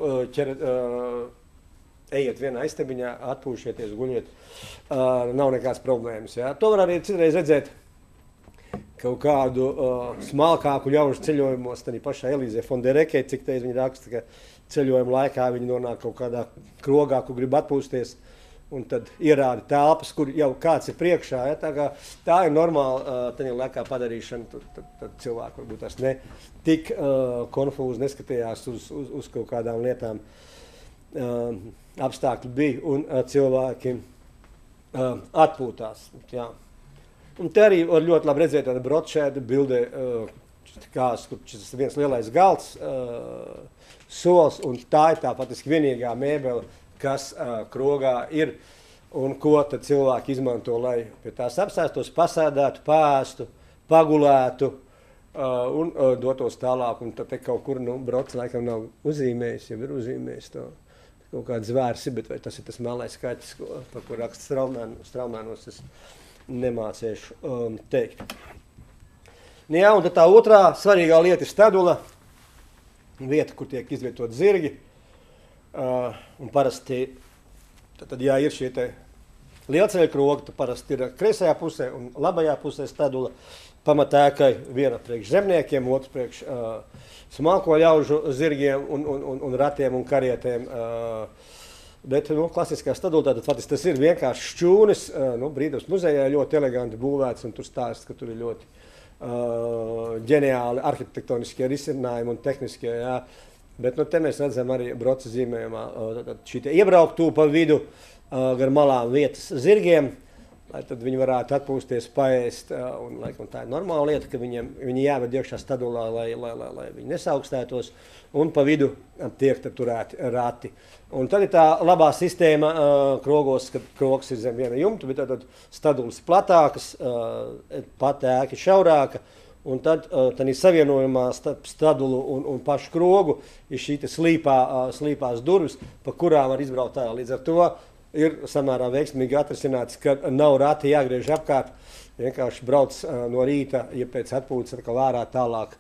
ejiet vienā istabiņā, atpūšieties, guļiet, nav nekāds problēmas. Jā. To var arī citreiz redzēt kaut kādu smalkāku ļaužu ceļojumos, tad pašā Elīzē Fonderekē, cik teiz viņi raksta, ka ceļojuma laikā viņi nonāk kaut kādā krogā, kur grib atpūsties, un tad ierāda telpas, kur jau kāds ir priekšā. Ja, tā ir normāla tajā laikā padarīšana, tad cilvēki varbūt tās ne tik konfūzi neskatījās uz kaut kādām lietām. Apstākļi bija un cilvēki atpūtās. Jā. Un te arī var ļoti labi redzēt tāda brotšēda bildē, kur šis viens lielais galds, sols, un tā ir tā patiski vienīgā mēbele, kas krogā ir un ko tad cilvēki izmanto, lai pie tās apsēstos, pasēdētu, pāstu, pagulētu un dotos tālāk. Un tad te kaut kur, nu, brots laikam nav uzīmējis, jau ir uzīmējis to. Kaut kāds zvērsi, bet vai tas ir tas melnais skaitlis, par ko raksta Straumēnos, es nemāciešu teikt. Jā, un tad tā otrā svarīgā lieta ir stadula, vieta, kur tiek izvietot zirgi. Un parasti, tad jā, ir šie te lielceļa krogi, tad parasti ir kreisajā pusē un labajā pusē stadula. Pamatēkai viena priekš zemniekiem, otrs priekš smalko ļaužu zirgiem un ratiem un karietēm. Bet nu, klasiskā stadula, tad faktiski tas ir vienkārši šķūnis. Nu, Brīvības muzejā ļoti eleganti būvēts, un tur stāsts, ka tur ir ļoti ģeniāli arhitektoniskie risinājumi un tehniskie. Jā. Bet nu, te mēs redzam arī broca zīmējumā šī iebrauktū pa vidu gar malām vietas zirgiem, lai tad viņi varētu atpūsties, paēst, un laikam tā ir normāla lieta, ka viņi jāved iekšā stadulā, lai viņi nesaukstētos, un pa vidu tiek turēti rati. Un tad ir tā labā sistēma krogos, kad krogs ir zem viena jumta, bet tad stadulas platākas, patēki šaurāka, un tad ir savienojumā starp stadulu un pašu krogu ir šī slīpās durvis, pa kurām var izbraukt tā. Līdz ar to ir samērā veiksmīgi atrisināts, ka nav rati jāgriež apkārt, vienkārši brauc no rīta, ja pēc atpūtas atkal ārā tālāk,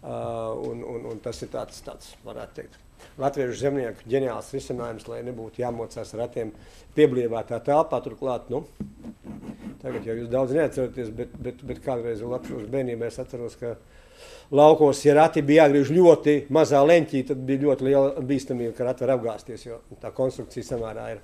un tas ir tāds, varētu teikt, latviešu zemnieku ģeniāls risinājums, lai nebūtu jāmocās ratiem pieblīvētā telpā, turklāt, nu, tagad jau jūs daudz neatceraties, bet kādreiz latviešu bērnībā es atceros, ka laukos, ja rati bija jāgriež ļoti mazā leņķī, tad bija ļoti liela bīstamība, ka rati var apgāzties, jo tā konstrukcija samērā ir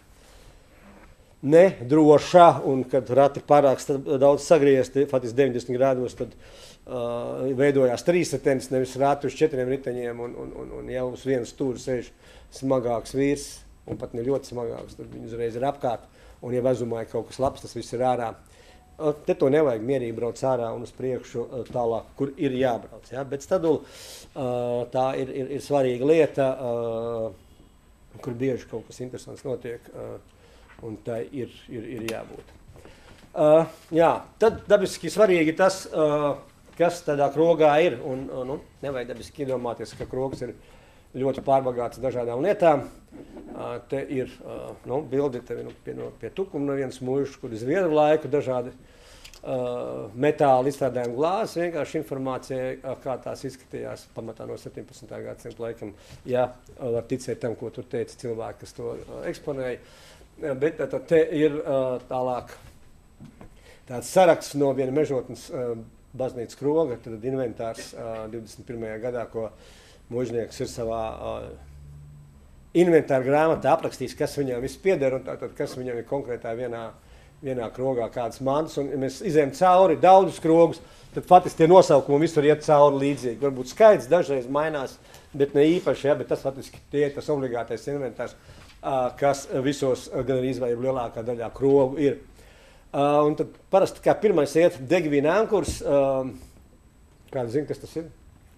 nedrošā, un kad rati pārāk daudz sagriezti, faktiski 90 grādos, tad veidojās 3 ritenis, nevis rati uz 4 riteņiem, un jau uz vienu stūri sēž smagāks vīrs, un pat ne ļoti smagāks, tad viņi uzreiz ir apkārt, un ja vezumā ir kaut kas labs, tas viss ir ārā. Te to nevajag mierīgi brauc ārā un uz priekšu tālāk, kur ir jābrauc. Ja? Bet stadula tā ir svarīga lieta, kur bieži kaut kas interesants notiek, un tā ir jābūt. Jā, tad dabiski svarīgi tas, kas tādā krogā ir, un nevajag dabiski iedomāties, ka krogs ir ļoti pārbagāts dažādām lietām. Te ir bildi pie tukuma no vienas mūžas, kur ir Zviedru laiku dažādi metāla izstrādājuma glāzi, vienkārši informācija, kā tās izskatījās pamatā no 17. gadsimta laikam. Ja var ticēt tam, ko tur teica cilvēki, kas to eksponēja. Bet te ir tālāk tāds saraksts no viena mežotnes baznīcas kroga, tad inventārs 21. gadā, ko mužnieks ir savā inventāra grāmatā aprakstījis, kas viņam viss pieder un tātad, kas viņam ir konkrētā vienā krogā kādas mantas. Un ja mēs izējam cauri daudzus krogus, tad faktiski tie nosaukumi visur iet cauri līdzīgi. Varbūt skaits dažreiz mainās, bet ne īpaši, bet tas faktiski tie ir tas obligātais inventārs, kas visos gan arī izvēja lielākā daļā krogu ir. Un tad parasti kā pirmais iet degvīna ankurs. Kāda zina, kas tas ir?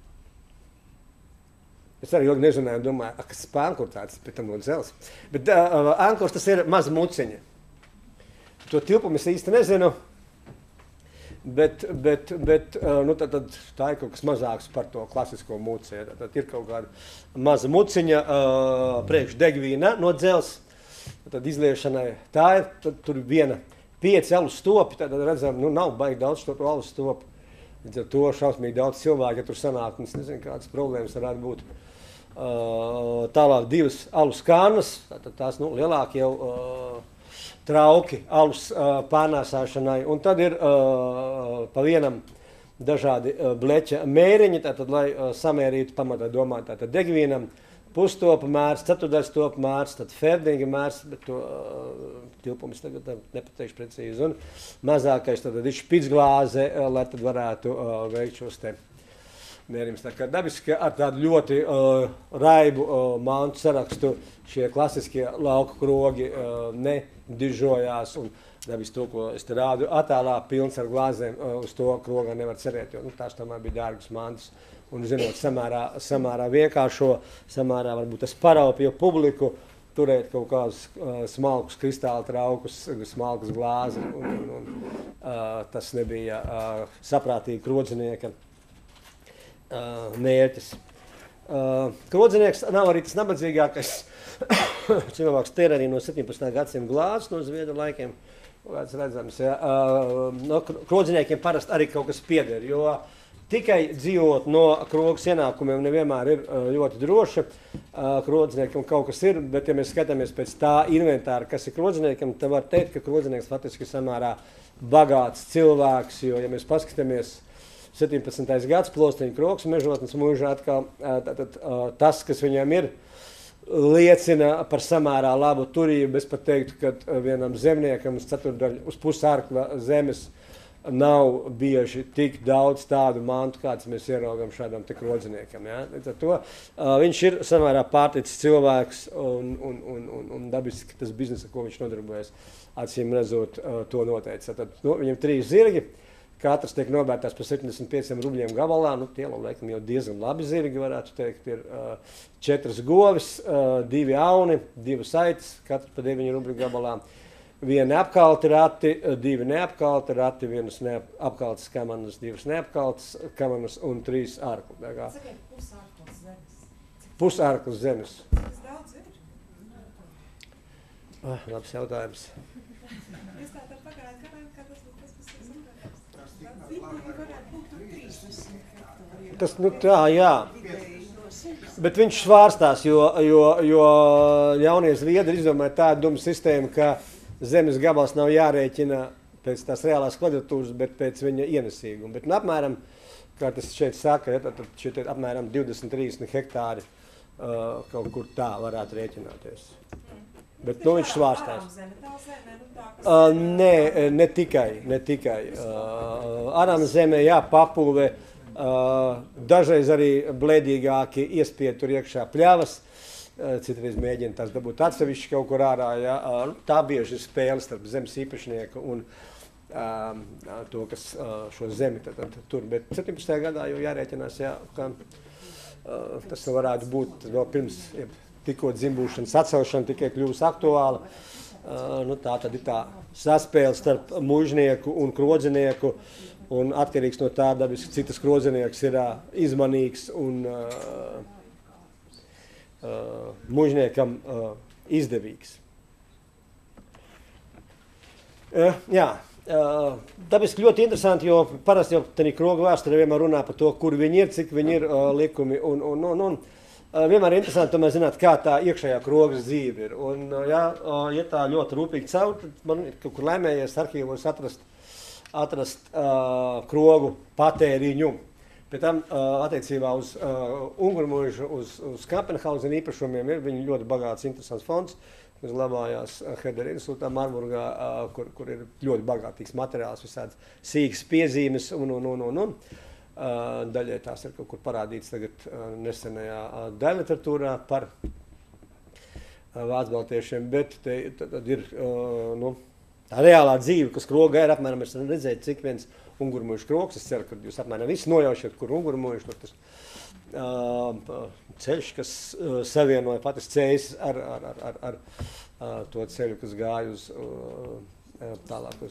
Es arī ilgi nezināju, domāju, kas ir ankurs tāds, pēc tam no dzels. Bet ankurs tas ir maza muciņa. To tilpumu es īsti nezinu, bet tad tā ir kaut kas mazāks par to klasisko muci. Tad ir kaut kāda maza muciņa priekš degvīna no dzels. Tad izliešanai tā ir, tad tur viena 5 alus stopi, tad redzam, nav baigi daudz to alus stopu. Līdz ar to šausmīgi daudz cilvēku, ja tur sanāk, es nezinu, kādas problēmas varētu būt. Tālāk 2 alus kārnas, tātad tās lielāki jau trauki alus pārnēsāšanai. Un tad ir pa vienam dažādi bleķa mēriņi, tātad, lai samērītu pamatā domāt, tātad degvīnam, pustopa mērs, ceturdaļstopa mērs, tad ferdinga mērs, bet to tilpumus tagad nepateikšu precīzi. Un mazākais tad ir špicglāze, lai tad varētu veikt šos te mērījums. Tā kā dabiski ar tādu ļoti raibu mantu sarakstu šie klasiskie lauku krogi nedižojās. Un dabiski to, ko es te rādu attēlā, pilns ar glāzēm, uz to krogā nevar cerēt, jo tās tomēr bija dārgas mantas. Un, zinot, samērā vienkāršo, samērā varbūt tas paraupīja publiku, turēt kaut kādus smalkus kristāla traukus, smalkas glāzi. Tas nebija saprātīgi krodzinieka mērķis. Krodzinieks nav arī tas nabadzīgākais cilvēks. Te ir arī no 17. gadsimta glāzes no Zviedru laikiem. Kāds redzams, ja. No krodziniekiem parasti arī kaut kas pieder, jo tikai dzīvot no krogas ienākumiem nevienmēr ir ļoti droši. Krodziniekam kaut kas ir, bet ja mēs skatāmies pēc tā inventāra, kas ir krodziniekam, tad var teikt, ka krodzinieks faktiski ir samērā bagāts cilvēks, jo, ja mēs paskatāmies 17. gads, Plostiņa krogs, mežotnes mūžā atkal, tas, kas viņam ir, liecina par samērā labu turību. Es pat teiktu, ka vienam zemniekam uz pusārkla zemes nav bieži tik daudz tādu mantu, kāds mēs ieraugam šādam te krodziniekam. Ja? Viņš ir samērā pārticis cilvēks un dabiski tas biznesa, ko viņš nodarbojas, acīm redzot, to noteica. Viņam 3 zirgi. Katrs tiek novērtēts par 75 rubļiem gabalā. Tie laikam jau diezgan labi zirgi, varētu teikt. Ir 4 govis, 2 auni, 2 saites, katrs par 9 rubļu gabalā. 1 apkalti rati, 2 neapkalti rati, 1 apkaltas kamanas, 2 neapkaltas kamanas un 3 ārku. Sakiet, pusārklas zemes. Pusārklas zemes. Tas daudz ir? Labs jautājums. Es tā pagāju garām, kā tas būtu tas, kas ir saprātams. Varētu būt 30 hektāri. Tas, tā, jā. Bet viņš svārstās, jo jaunie zviedri izdomāja tādu dumu sistēmu, ka zemes gabals nav jārēķina pēc tās reālās kvadratūras, bet pēc viņa ienesīguma. Bet apmēram, kā tas šeit saka, ja, tad šeit ir apmēram 20-30 hektāri kaut kur tā varētu rēķināties. Bet viņš svārstās. Ne tikai. Arām zemē, jā, papulve, dažreiz arī blēdīgāki iespied tur iekšā pļavas, citreiz mēģina tās dabūt atsevišķi kaut kur ārā. Ja. Tā bieži ir spēle starp zemes īpašnieku un to, kas šo zemi tad tur. Bet 17. gadā jau jārēķinās, jā, ka tas varētu būt vēl pirms tikko dzimbūšanas atcelšana tikai kļūst aktuāla. Tā tad ir tā saspēle starp mužnieku un krodzinieku. Un atkarīgs no tā, dabiski citas krodzinieks ir izmanīgs un mužniekam izdevīgs. Dabiski ļoti interesanti, jo parasti jau tādā kroga vēsturē vienmēr runā par to, kur viņi ir, cik viņi ir likumi un vienmēr ir interesanti tomēr zināt, kā tā iekšējā krogas dzīve ir. Un, ja tā ļoti rūpīgi caur, tad man kaut kur laimējies arhīvos atrast krogu patēriņu. Pēc tam attiecībā uz Ungurmuižu, uz Kampenhausen īpašumiem ir viņi ļoti bagāts, interesants fonds, kas glabājās Hedera institūtā Marburgā, kur ir ļoti bagātīgs materiāls, visādas sīkas piezīmes un. Daļai tās ir kaut kur parādīts tagad nesenajā daļliteratūrā par vācbaltiešiem, bet tad ir tā reālā dzīve, kas krogā ir apmēram, es redzēju, cik viens Ungurmuižu krogs, es ceru, ka jūs apmēram visi nojaušiet, kur Ungurmuižu, tur tas ceļš, kas savienoja patis ceļus ar to ceļu, kas gāja tālāk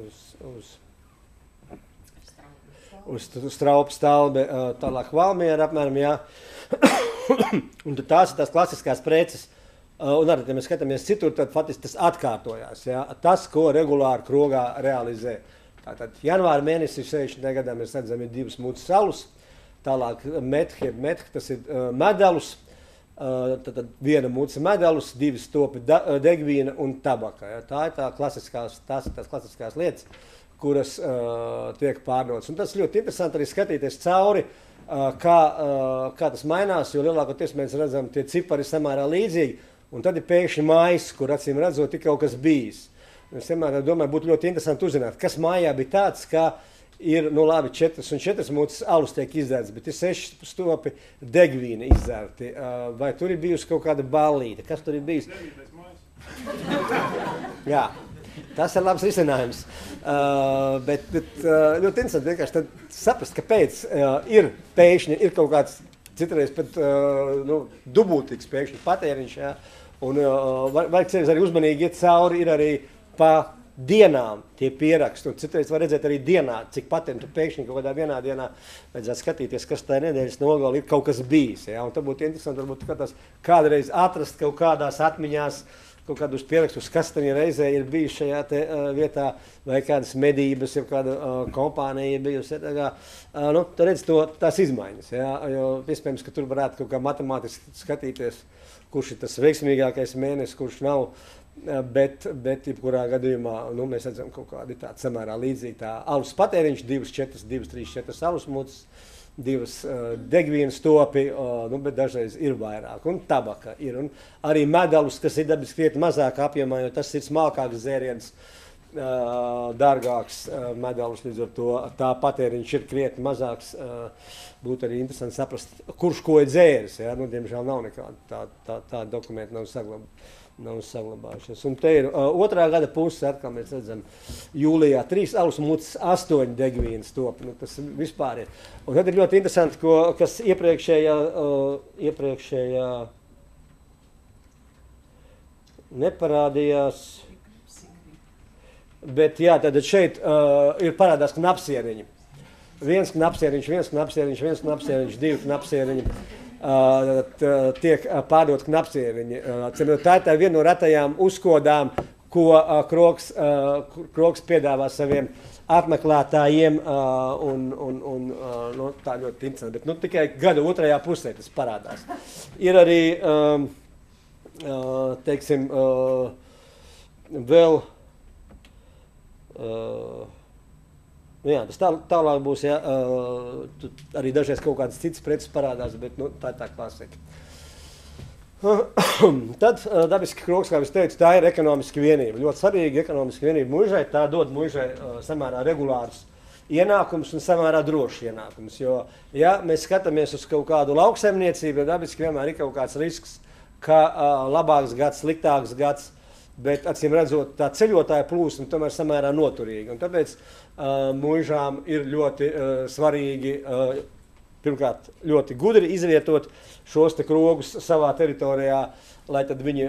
uz Straupu stalbi, tālāk Valmiera apmēram, jā. Un tās ir tās klasiskās preces, un arī, ja mēs skatāmies citur, tad faktiski tas atkārtojās, jā. Tas, ko regulāri krogā realizē. Tātad janvāra mēnesī 60. gadā mēs redzam, ir 2 mucas alus, tālāk methe, tas ir medalus, tad 1 muca medalus, 2 stopi degvīna un tabaka. Jā. Tā ir tās klasiskās lietas, kuras tiek pārdotas. Un tas ļoti interesanti arī skatīties cauri, kā tas mainās, jo lielākoties mēs redzam, tie cipari samērā līdzīgi, un tad ir pēkšņi mājas, kur acīm redzot tik kaut kas bijis. Es vienmēr domāju, būtu ļoti interesanti uzzināt, kas mājā bija tāds, ka ir, labi, 4 mucas alus tiek izdzērts, bet ir 6 stopi degvīna izdzērti. Vai tur ir bijusi kaut kāda ballīte? Kas tur ir bijis? Jā. Tas ir labs risinājums, bet ļoti interesanti vienkārši tad saprast, kāpēc ir pēkšņi, ir kaut kāds citreiz pat dubultīgs pēkšņi patēriņš, jā, un vajag ceļus arī uzmanīgi iet cauri, ir arī pa dienām tie pieraksti, un citreiz var redzēt arī dienā, cik patentu pēkšņi kaut kādā vienā dienā vajadzētu skatīties, kas tā nedēļas nogali ir kaut kas bijis, jā, un tad būtu interesanti varbūt kādreiz atrast kaut kādās atmiņās, kaut kādus pierakstus, kas tajā reizē ir bijis šajā te, vietā, vai kādas medības, jau kāda kompānija bijusi. Tu redz tās izmaiņas, jā, jo iespējams, ka tur varētu kaut kā matemātiski skatīties, kurš ir tas veiksmīgākais mēnesis, kurš nav, bet jebkurā gadījumā mēs redzam kaut kādi tādi samērā līdzīgi tā alus patēriņš, 2, 3, 4 alus mucas, 2 degvīna stopi, bet dažreiz ir vairāk, un tabaka ir, un arī medalus, kas ir dabiski krietni mazāk apjomā, jo tas ir smalkāks dzēriens, dārgāks medalus, līdz ar to tā patēriņš ir krietni mazāks, būtu arī interesanti saprast, kurš ko ir dzēris, ja? Diemžēl nav nekāda tā dokumenta nav saglabājušies. Un te ir otrā gada puse, atkal mēs redzam, jūlijā 3 alus mucas, 8 degvīna stopi, tas vispār ir. Un tad ir ļoti interesanti, kas iepriekšējā neparādījās, bet jā, tad šeit ir parādās knapsieriņi. 1 knapsieriņš, 2 knapsieriņi. Tiek pārdot knapsieriņi. Tā ir viena no retajām uzkodām, ko krogs piedāvā saviem apmeklētājiem, tā ļoti interesanti, bet tikai gada otrajā pusē tas parādās. Ir arī, teiksim, vēl, jā, tas tālāk būs, jā, arī dažreiz kaut kādas citas preces parādās, bet tā ir tā klasika. Tad dabiski krogs, kā es teicu, tā ir ekonomiska vienība. Ļoti svarīga ekonomiska vienība muižai, tā dod muižai samērā regulārus ienākumus un samērā drošs ienākumus. Jo, ja mēs skatāmies uz kaut kādu lauksaimniecību, dabiski vienmēr ir kaut kāds risks, ka labāks gads, sliktāks gads, bet, acīm redzot, tā ceļotāja plūsma tomēr samērā noturīga. Un tāpēc muižām ir ļoti svarīgi, pirmkārt, ļoti gudri izvietot šos te krogus savā teritorijā, lai tad viņi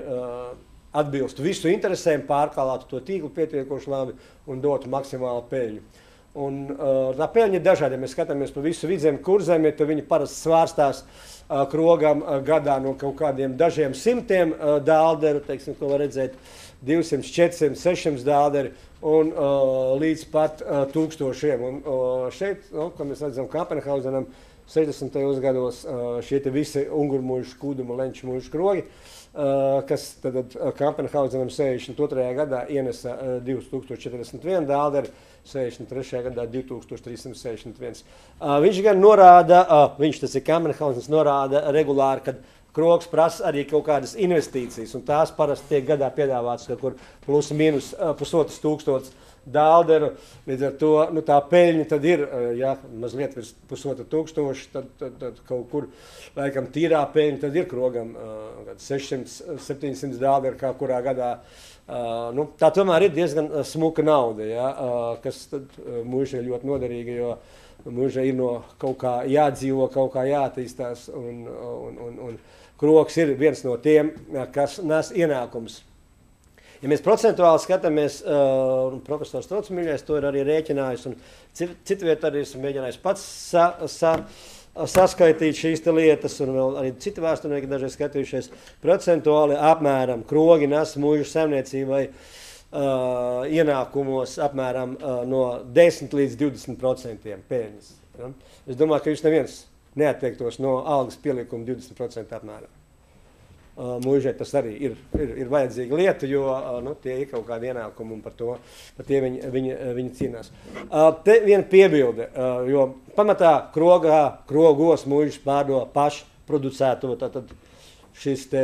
atbilstu visu interesēm, pārklātu to tīklu pietiekoši labi un dotu maksimālu peļņu. Un tā peļņa ir dažādi. Ja mēs skatāmies pa visu vidzemi, kurzemi, tad viņi parasti svārstās krogam gadā no kaut kādiem dažiem simtiem dālderu, teiksim, ko var redzēt 200, 400, 600 dālderi un līdz pat 1000. Un šeit, kā mēs redzam, Kampenhausenam 60. gados šie te visi ungurmuižu, kūduma, lenču muižu krogi, kas tad Kampenhausenam 62. gadā ienesa 2041 dālderi, 63. gadā 2361. Viņš gan norāda, tas ir Kampenhausens, norāda regulāri, kad krogs prasa arī kaut kādas investīcijas, un tās parasti tiek gadā piedāvātas, kur plus mīnus 1500 dālderu. Līdz ar to tā peļņa tad ir, ja mazliet virs 1500, tad kaut kur laikam tīrā peļņa tad ir krogam 600-700 dālderu kā kurā gadā. Tā tomēr ir diezgan smuka nauda, ja, kas tad muižai ļoti noderīga, jo muižai ir no kaut kā jādzīvo, kaut kā jāattīstās, un krogs ir viens no tiem, kas nes ienākums. Ja mēs procentuāli skatāmies, profesors Trocmīļais to ir arī rēķinājis, un citviet arī esmu mēģinājis pats saskaitīt šīs lietas, un vēl arī citi vēsturnieki dažreiz skatījušies, procentuāli apmēram krogi nes muižu saimniecībai ienākumos apmēram no 10 līdz 20% peļņas. Ja? Es domāju, ka jūs neviens neatteiktos no algas pielikuma 20% apmēram. Muižai tas arī ir vajadzīga lieta, jo tie ir kaut kādi ienākumi un par tie viņi cīnās. Te viena piebilde, jo pamatā krogos muižas pārdo paši producēto, tātad šis te,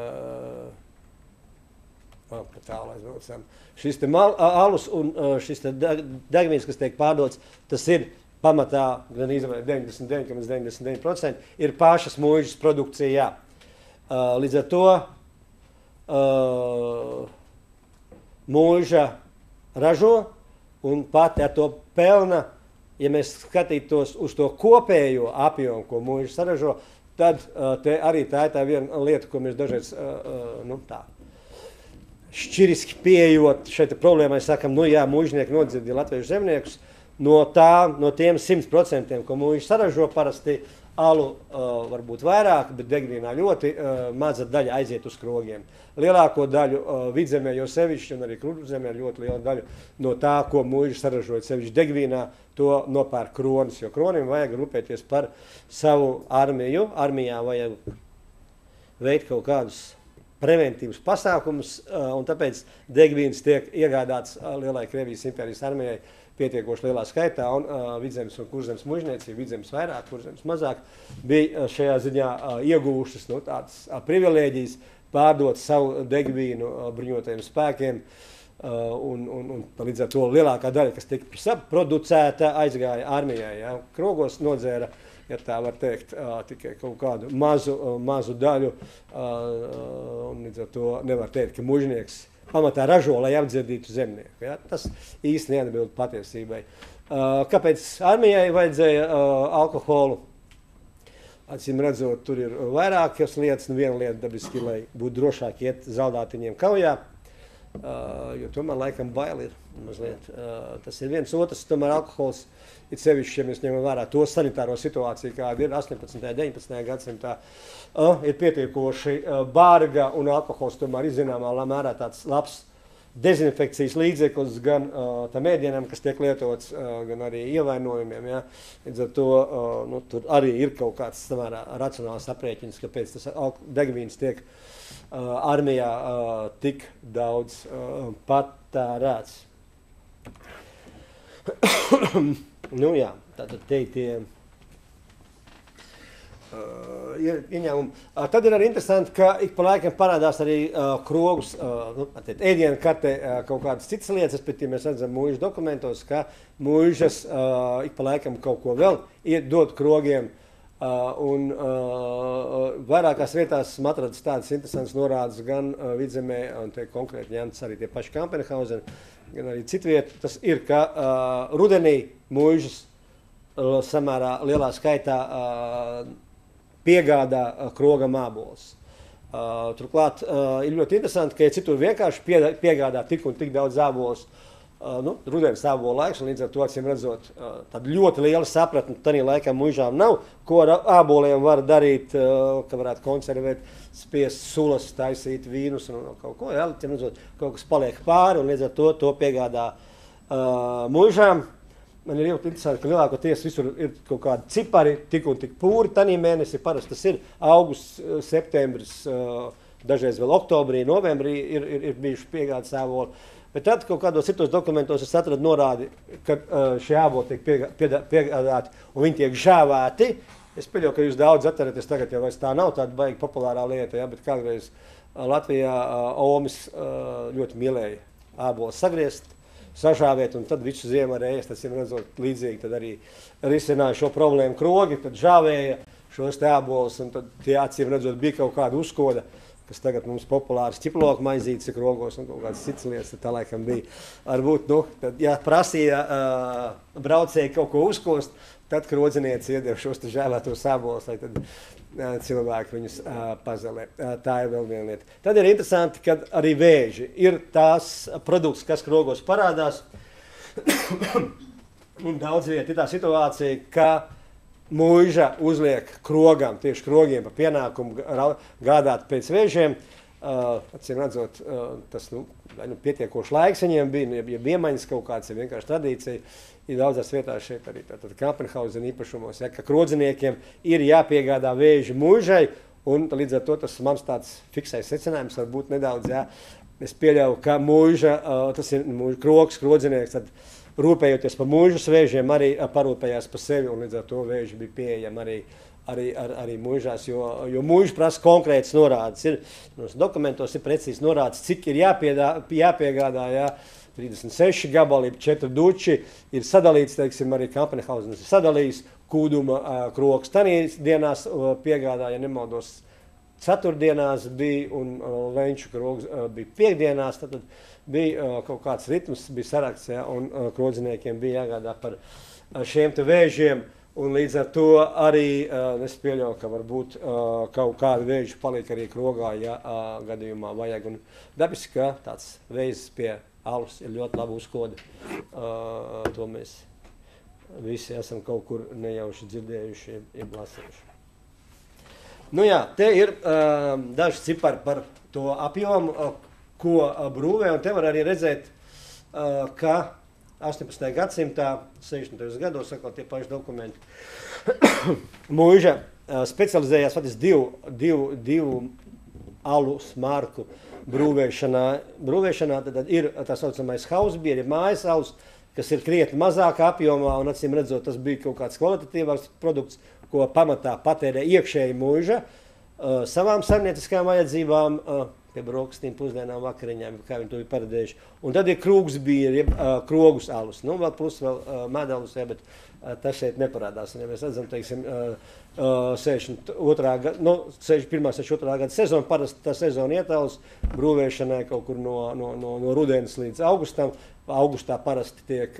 šis te alus un šis te degvīns, kas tiek pārdots, tas ir pamatā gan 99,99% ir pašas muižas produkcijā. Līdz ar to muiža ražo un pati ar to pelna, ja mēs skatītos uz to kopējo apjomu, ko muiža saražo, tad te arī tā ir tā viena lieta, ko mēs dažreiz šķiriski pieejot šeit problēmai sakam, muižnieki nodzirdīja latviešu zemniekus, no tiem 100%, ko muiža saražo parasti, alu varbūt vairāk, bet degvīnā ļoti maza daļa aiziet uz krogiem. Lielāko daļu vidzemē, jo sevišķi, un arī krudzemē ļoti liela daļa no tā, ko muiža saražoja sevišķi degvīnā, to nopērk kronis, jo kronim vajag rūpēties par savu armiju. Armijā vajag veikt kaut kādus preventīvus pasākumus, un tāpēc degvīns tiek iegādāts lielai Krievijas impērijas armijai pietiekoši lielā skaitā, un vidzemes un kurzemes muižniecība, vidzemes vairāk, kurzemes mazāk, bija šajā ziņā iegūšas tādas privilēģijas pārdot savu degvīnu bruņotajiem spēkiem, un līdz ar to lielākā daļa, kas tika producēta, aizgāja armijai. Ja. Krogos nodzēra, ja tā var teikt, tikai kaut kādu mazu daļu, un līdz ar to nevar teikt, ka muižnieks pamatā ražo, lai apdzirdītu zemnieku. Ja? Tas īsti neatbild patiesībai. Kāpēc armijai vajadzēja alkoholu? Acīm redzot, tur ir vairākas lietas. Viena lieta dabiski, lai būtu drošāk iet zaldātiņiem kaujā, jo tomēr laikam bail ir mazliet. Tas ir viens otrs, tomēr alkohols ir sevišķi, ja mēs ņemam vērā to sanitāro situāciju, kāda ir 18. 19. gadsimtā, ir pietiekoši bārga, un alkohols tomēr izzināmā mērā tāds labs dezinfekcijas līdzeklis gan tam ēdienam, kas tiek lietots, gan arī ievainojumiem. Ja. Līdz ar to tur arī ir kaut kāds samērā racionāls aprēķins, kāpēc tas degvīns tiek armijā tik daudz patērēts. Jā, tātad te tie ieņēmumi. Tad ir arī interesanti, ka ik pa laikam parādās arī krogus, ēdienu kartē kaut kādas citas lietas, bet ja mēs redzam muižu dokumentos, ka muižas ik pa laikam kaut ko vēl dod krogiem, un vairākās vietās atradas tādas interesantas norādes gan vidzemē, un te konkrēti ņemts arī tie paši Kampenhauseni, gan arī citviet. Tas ir, ka rudenī muižas samērā lielā skaitā piegādā krogam ābolus. Turklāt ir ļoti interesanti, ka ja citur vienkārši piegādā tik un tik daudz ābolus, rudens ābolu laiks, un līdz ar to, acīm redzot, tāda ļoti liela sapratne tādā laikā muižām nav, ko ar āboliem var darīt, ka varētu konservēt, spiest sulas, taisīt vīnus un kaut ko, jā, acīm redzot, kaut kas paliek pāri, un līdz ar to piegādā muižām. Man ir ļoti interesanti, ka lielākoties visur ir kaut kādi cipari, tik un tik pūri, tanī mēnesi parasti tas ir augusts, septembris, dažreiz vēl oktobrī, novembrī ir bijuši piegādes āboli. Bet tad kaut kādos citos dokumentos es atradu norādi, ka šie āboli tiek piegādāti un viņi tiek žāvēti. Es pieļauju, ka jūs daudz atceraties, tagad jau vairs tā nav tāda baigi populārā lieta, ja, bet kādreiz Latvijā omis ļoti mīlēja ābolus sagriezt, sažāvēt, un tad visu ziemu arī ēst, tas ir redzot līdzīgi, tad arī risināja šo problēmu krogi, tad žāvēja šos te ābolus, un tad tie acīm redzot bija kaut kāda uzkoda, kas tagad mums populārs ķiploku maizītes ir krogos un kaut kādas citas lietas, tā laikam bija. Varbūt, tad, ja prasīja braucēji kaut ko uzkost, tad krodzinieci iedeva šos te žēlētos ābolus, lai tad cilvēki viņus pazalē. Tā ir vēl viena lieta. Tad ir interesanti, ka arī vēži ir tās produkts, kas krogos parādās. Un daudz vieta ir tā situācija, ka muiža uzliek krogam, tieši krogiem pa pienākumu gādāt pēc vēžiem. Acīm redzot, tas pietiekoši laiks viņiem bija, ja iemaņas kaut kāds, ir vienkārši tradīcija. Ir daudzās vietās šeit arī tātad Kampenhausena īpašumos, ja, ka krodziniekiem ir jāpiegādā vēži muižai, un līdz ar to tas mans tāds fiksais secinājums var būt nedaudz, ja. Es pieļauju, ka muiža, tas ir krogs, krodzinieks, tad rūpējoties par muižas vēžiem, arī parūpējās par sevi, un līdz ar to vēži bija pieejami arī muižās, jo muiža prasa konkrētas norādes. Dokumentos ir precīzi norādes, cik ir jāpiegādā, jā, 36 gabali, 4 duči, ir sadalīts, teiksim, arī Kampenhausenas ir sadalījis, kūduma krogs tanīs dienās piegādā, ja nemaldos, ceturtdienās bija, un lenču krogs bija piekdienās, tad bija kaut kāds ritms, bija saraksts, ja, un krodziniekiem bija jāgādā par šiem te vēžiem, un līdz ar to arī es pieļauju, ka varbūt kaut kādu vēžu paliek arī krogā, ja gadījumā vajag, un dabiski, ka tāds vēzis pie alus ir ļoti laba uzkoda, to mēs visi esam kaut kur nejauši dzirdējuši, ir lasējuši. Nu jā, te ir daži cipari par to apjomu, ko brūvē, un te var arī redzēt, ka 18. gadsimtā, 60. gados, sakot, tie paši dokumenti, muiža specializējās faktiski divu alus marku brūvēšanā, tad ir tā saucamais hausbier, ir mājas alus, kas ir krietni mazākā apjomā, un acīm redzot, tas bija kaut kāds kvalitatīvāks produkts, ko pamatā patērē iekšēji muiža savām saimnieciskām vajadzībām, pie brokastīm, pusdienām, vakariņām, kā viņi to ir paradējuši. Un tad ir krūgsbieri, krogus alus, nu vēl plus vēl medalus, ja, bet tas šeit neparādās. Ja mēs redzam, teiksim, 61. gada sezonu, parasti tā sezona ietālus brūvēšanai kaut kur no rudenes līdz augustam. Augustā parasti tiek,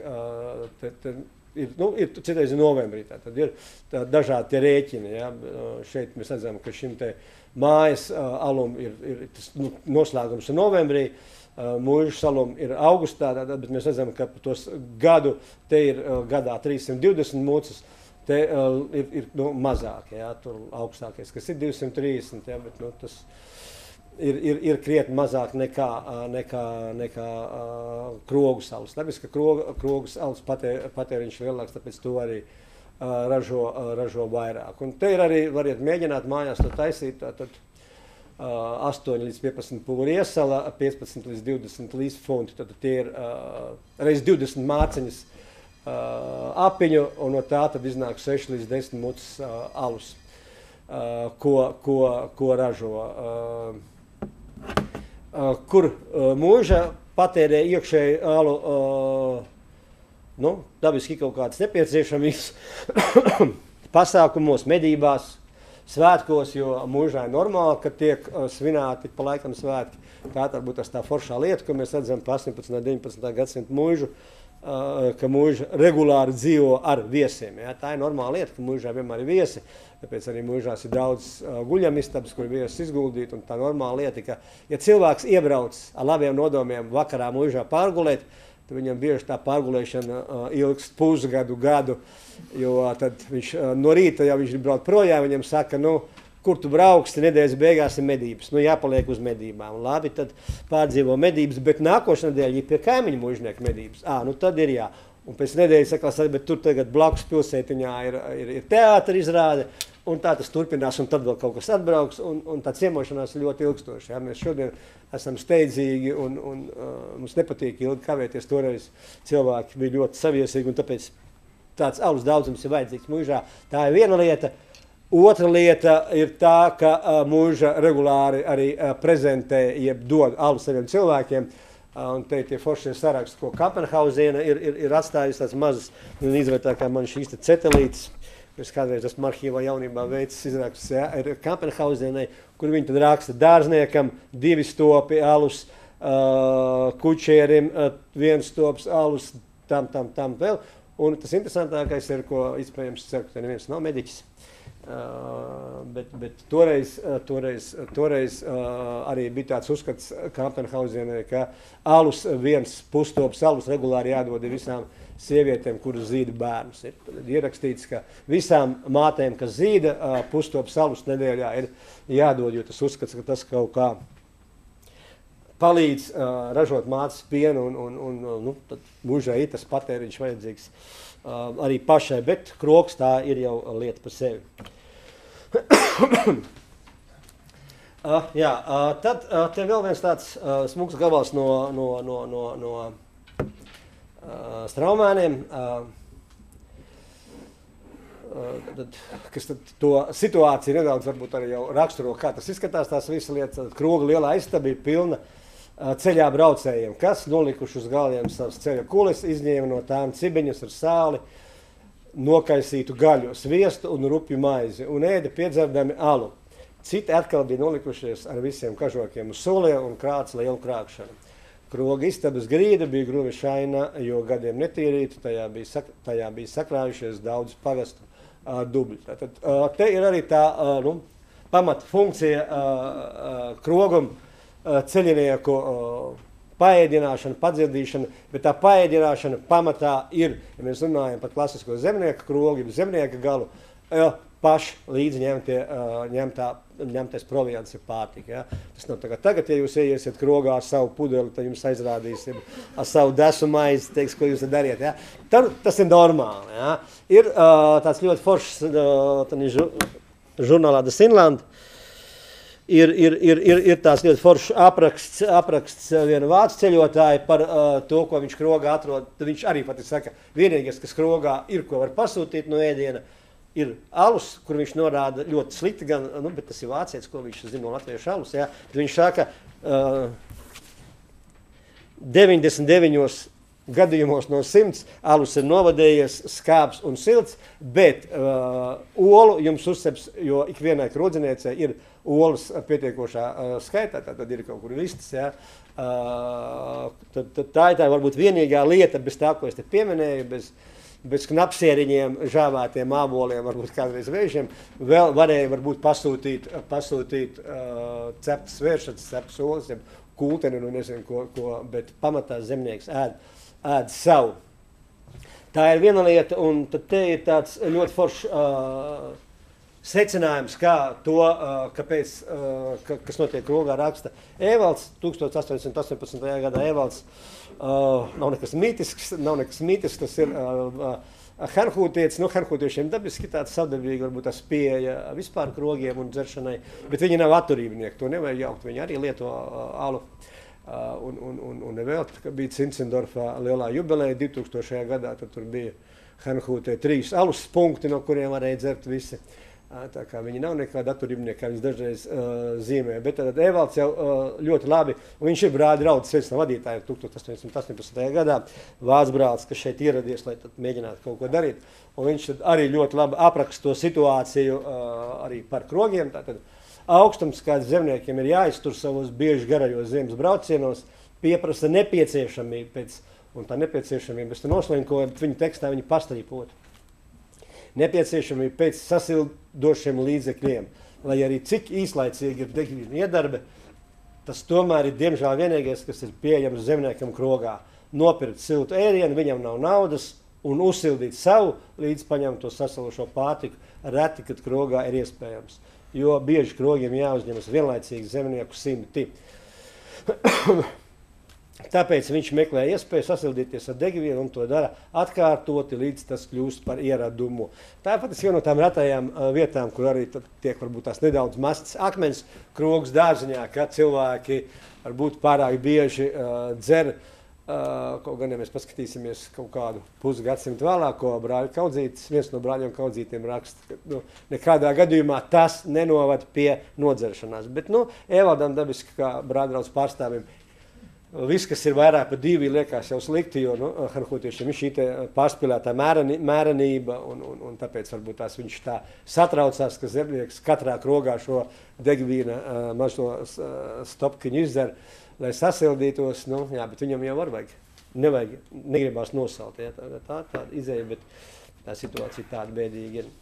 ir citreiz novembrī, tad ir dažādi tie rēķini. Ja. Šeit mēs redzam, ka šim te mājas alum ir tas noslēgums novembrī, muižas alum ir augustā, bet mēs redzam, ka tos gadu te ir gadā 320 mucas, te ir mazāk, ja, tur augstākais, kas ir 230, ja, bet tas ir krietni mazāk nekā krogu salas. Tāpēc, ka krogu salas patēriņš ir lielāks, tāpēc to arī ražo vairāk. Un te ir arī, variet mēģināt mājās to taisīt, tad 8 līdz 15 pūri iesala, 15 līdz 20 līdzfunti, tad tie ir reiz 20 māciņas apiņu, un no tā tad iznāk 6 līdz 10 mucas alus, ko ražo. Kur muiža patērē iekšēji alu, dabiski kaut kādas nepieciešamības pasākumos, medībās, svētkos, jo muižā ir normāli, ka tiek svinēti pa laikam svētki. Tā varbūt tā foršā lieta, ko mēs redzam pa 18. un 19. gadsimtu muižu, ka muiža regulāri dzīvo ar viesiem. Ja? Tā ir normāla lieta, ka muižā vienmēr ir viesi, tāpēc arī muižās ir daudz guļamistabas, kur viesis izguldīt, un tā normāla lieta, ka, ja cilvēks iebrauc ar labiem nodomiem vakarā muižā pārgulēt, tad viņam bieži tā pārgulēšana ilgst pusgadu, gadu, jo tad viņš no rīta, ja viņš grib braukt projām, viņam saka, nu, kur tu brauksti, nedēļas beigās ir medības, nu, jāpaliek uz medībām. Labi, tad pārdzīvo medības, bet nākošais nedēļa ir pie kaimiņu mužnieku medības. Nu, tad ir jā. Un pēc nedēļas saka, bet tur tagad blakus pilsētiņā ir teātra izrāde, un tā tas turpinās, un tad vēl kaut kas atbrauks, un tā ciemošanās ir ļoti ilgstoša. Ja? Mēs šodien esam steidzīgi, un mums nepatīk ilgi kavēties. Toreiz cilvēki bija ļoti saviesīgi, un tāpēc tāds alus daudzums ir vajadzīgs mužā. Tā ir viena lieta. Otra lieta ir tā, ka muža regulāri arī prezentē, jeb dod alu saviem cilvēkiem. Un te tie foršie saraksti, ko Kapenhauzena ir atstājusi tāds mazas, izvērtā kā man šīs te cetelītes, es kādreiz esmu arhīvā jaunībā veicis izrakstus, ja, ir Kapenhauzenai, kur viņi tad raksta dārzniekam 2 stopi alus, kučierim 1 stops alus, tam vēl. Un tas interesantākais ir, ko iespējams ceru, ka neviens nav mediķis. Bet toreiz arī bija tāds uzskats Kapenhausenē, ka alus 1 pusstops alus regulāri jādod visām sievietēm, kuras zīda bērnus. Ir ierakstīts, ka visām mātēm, kas zīda, pusstops alus nedēļā ir jādod, jo tas uzskats, ka tas kaut kā palīdz ražot mātes pienu un nu, tad mužai ir tas patēriņš vajadzīgs arī pašai, bet krogs tā ir jau lieta par sevi. Tad te vēl viens tāds smuks gabals no straumēniem, kas tad to situāciju nedaudz varbūt arī jau raksturo, kā tas izskatās tās visas lietas. Kroga lielā istaba ir pilna ceļā braucējiem, kas nolikuši uz galviem savas ceļa kulis, izņēma no tām cibeņus ar sāli, nokaisītu gaļu, sviestu un rupju maizi un ēda piedzerdami alu. Citi atkal bija nolikušies ar visiem kažokiem uz soliem un krāca lielu krākšanu. Kroga istabas grīda bija gruvi šaina, jo gadiem netīrīta, tajā bija sakrājušies daudz pagastu dubļu. Tātad, te ir arī tā pamata funkcija krogam, ceļinieku paēdināšana, padzirdīšana, bet tā paēdināšana pamatā ir, ja mēs runājam par klasisko zemnieku krogu, zemnieka galu, paši līdzi ņemtais proviants ir pārtika. Ja? Tas nav tagad, ja jūs iesiet krogā ar savu pudeli, tad jums aizrādīs ar savu desu maizi, teiks, ko jūs dariet. Ja? Tas ir normāli. Ja? Ir tāds ļoti foršs žurnālā Das Inland, ir tās ļoti foršs apraksts viena vācu ceļotāja par to, ko viņš krogā atrod. Viņš arī pat saka, vienīgais, kas krogā ir, ko var pasūtīt no ēdiena, ir alus, kur viņš norāda ļoti slikti, gan, bet tas ir vācietis, ko viņš zina no latviešu alus. Ja? Viņš saka, 99 gadījumos no 100 alus ir novadējies, skāps un silts, bet olu jums uzseps, jo ikvienai krodziniecei ir olas pietiekošā skaitā, tad ir kaut kur vistas. Ja? Tā ir tā varbūt vienīgā lieta, bez tā, ko es te pieminēju, bez knapsieriņiem, žāvētiem āboliem, varbūt kādreiz vēžiem, vēl varēja varbūt pasūtīt ceptas vēršas, ceptas olas, kulteni, nezinu ko, bet pamatā zemnieks ēd savu. Tā ir viena lieta, un tad te ir tāds ļoti foršs secinājums, kā to, kāpēc, kas notiek krogā raksta Evalds, 1818. gadā Evalds, nav nekas mītisks, tas ir herhūtietis, herhūtiešiem dabiski tāds sadarbīgi, varbūt tas pieeja vispār krogiem un dzeršanai, bet viņi nav atturībnieki, to nevajag jaukt, viņi arī lieto alu. Un vēl, kad bija Cincendorfā lielā jubileja 2000. gadā, tad tur bija herhūtē 3 alus punkti, no kuriem varēja dzert visi. Tā kā viņi nav nekāda atturībnieki, kā viņas dažreiz zīmē. Bet tad Evalds jau ļoti labi, un viņš ir brāļa draudzes sveicina vadītāju 1818. gadā, vācu brālis, kas šeit ieradies, lai tad mēģinātu kaut ko darīt. Un viņš arī ļoti labi apraksta to situāciju arī par krogiem. Tātad augstums, kāds zemniekiem ir jāiztur savos bieži garajos ziemas braucienos, pieprasa nepieciešamību pēc, un tā nepieciešamība, es te noslinkoju, bet viņa tekstā viņa pastrīpot. Nepieciešamība pēc sasildošiem līdzekļiem, lai arī cik īslaicīgi ir degvīna iedarbe, tas tomēr ir diemžēl vienīgais, kas ir pieejams zemniekam krogā. nopirkt siltu ēdienu, viņam nav naudas, un uzsildīt savu līdz paņemt to sasalušo pārtiku, reti, kad krogā ir iespējams. Jo bieži krogiem jāuzņemas vienlaicīgi zemnieku simti. Tāpēc viņš meklē iespēju sasildīties ar degvielu un to dara atkārtoti, līdz tas kļūst par ieradumu. Tāpat ir viena no tām retajām vietām, kur arī tiek varbūt tās nedaudz mastas akmens krogs dārziņā, kad cilvēki varbūt pārāk bieži dzer. Kaut gan, ja mēs paskatīsimies kaut kādu pusgadsimtu vēlāk, ko brāļu Kaudzītis, viens no brāļiem Kaudzītiem raksta, ka nekādā gadījumā tas nenovad pie nodzeršanās. Bet, Evaldam dabiski, kā brāļdraudz pārstāvim, viss, kas ir vairāk par 2, liekas jau slikti, jo, Hanhūtiešiem ir šī pārspīlētā mērenība, un tāpēc varbūt tās viņš tā satraucās, ka zemnieks katrā krogā šo degvīna mazo stopkiņu izdzer, lai sasildītos, bet viņam jau nevajag, negribās nosalt, tāda izēja, bet tā situācija tāda bēdīga ir.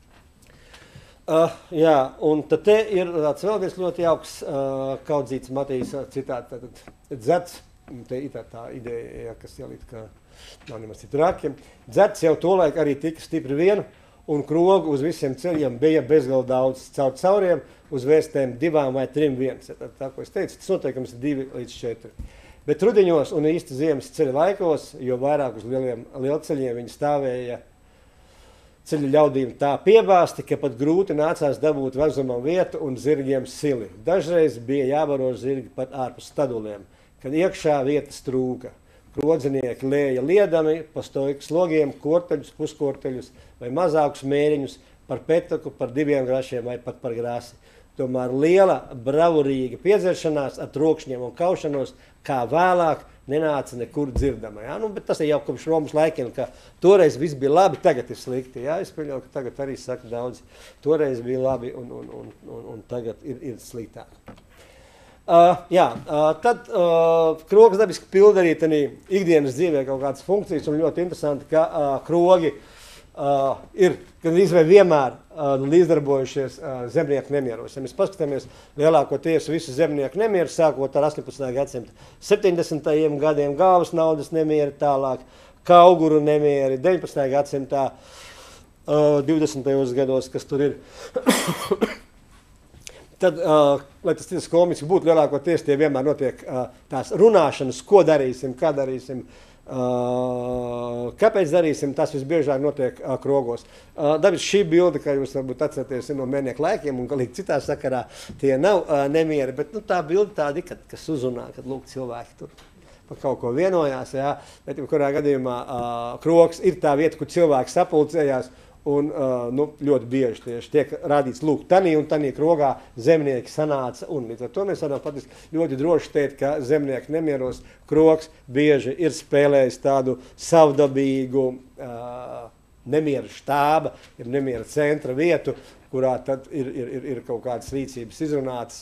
Un tad te ir tāds vēl viens ļoti jauks Kaudzīts Matīs citāts, dzerts, te ir tā ideja, kas ielīt, ka nav nemaz citu rākiem, dzerts jau tolaik arī tika stipri vienu, un krogu uz visiem ceļiem bija bezgalīgi daudz caur cauriem, uz vēstēm 2 vai 3 viens. Tā, ko es teicu, tas noteikums ir 2 līdz 4. Bet rudiņos un īsti ziemas ceļa laikos, jo vairāk uz lielceļiem viņi stāvēja ceļa ļaudīm tā piebāsti, ka pat grūti nācās dabūt vezumam vietu un zirgiem sili. Dažreiz bija jābaro zirgi pat ārpus staduliem, kad iekšā vietas trūka. Krodzinieki lēja liedami pa stoikas logiem, korteļus, puskorteļus vai mazākus mēriņus par petaku, par 2 grašiem vai pat par grāsi. Tomēr liela, bravurīga piedzeršanās ar trokšņiem un kaušanos, kā vēlāk, nenāca nekur dzirdama. Ja? Bet tas ir jau kopš Romas laikiem, ka toreiz viss bija labi, tagad ir slikti. Ja? Es pieļauju, ka tagad arī saka daudz, toreiz bija labi un tagad ir sliktāk. Tad krogs dabiski pilda arī ikdienas dzīvē kaut kādas funkcijas, un ļoti interesanti, ka krogi ir gandrīz vai vienmēr līdzdarbojušies zemnieku nemieros. Ja mēs paskatāmies lielākoties visu zemnieku nemieru, sākot ar 18. gadsimta 70. gadiem, galvas naudas nemieri, tālāk kauguru nemieri, 19. gadsimtā 20. gados, kas tur ir. Tad, lai tas tiesas komiski būtu, lielākoties tie vienmēr notiek tās runāšanas, ko darīsim, kā darīsim, kāpēc darīsim, tas visbiežāk notiek krogos. Dabiski šī bilde, kā jūs varbūt atceraties no mēnieku laikiem un galīgi citā sakarā, tie nav nemieri, bet tā bilde tādi, kas uzrunā, kad lūk cilvēki tur par kaut ko vienojās, jā, bet kurā gadījumā krogs ir tā vieta, kur cilvēki sapulcējās, un ļoti bieži tieši tiek rādīts, lūk, tanī un tanī krogā zemnieki sanāca, un līdz ar to mēs varam patiesībā ļoti droši teikt, ka zemnieki nemieros krogs bieži ir spēlējis tādu savdabīgu nemieru štāba, ir nemiera centra vietu, kurā tad ir kaut kādas rīcības izrunātas,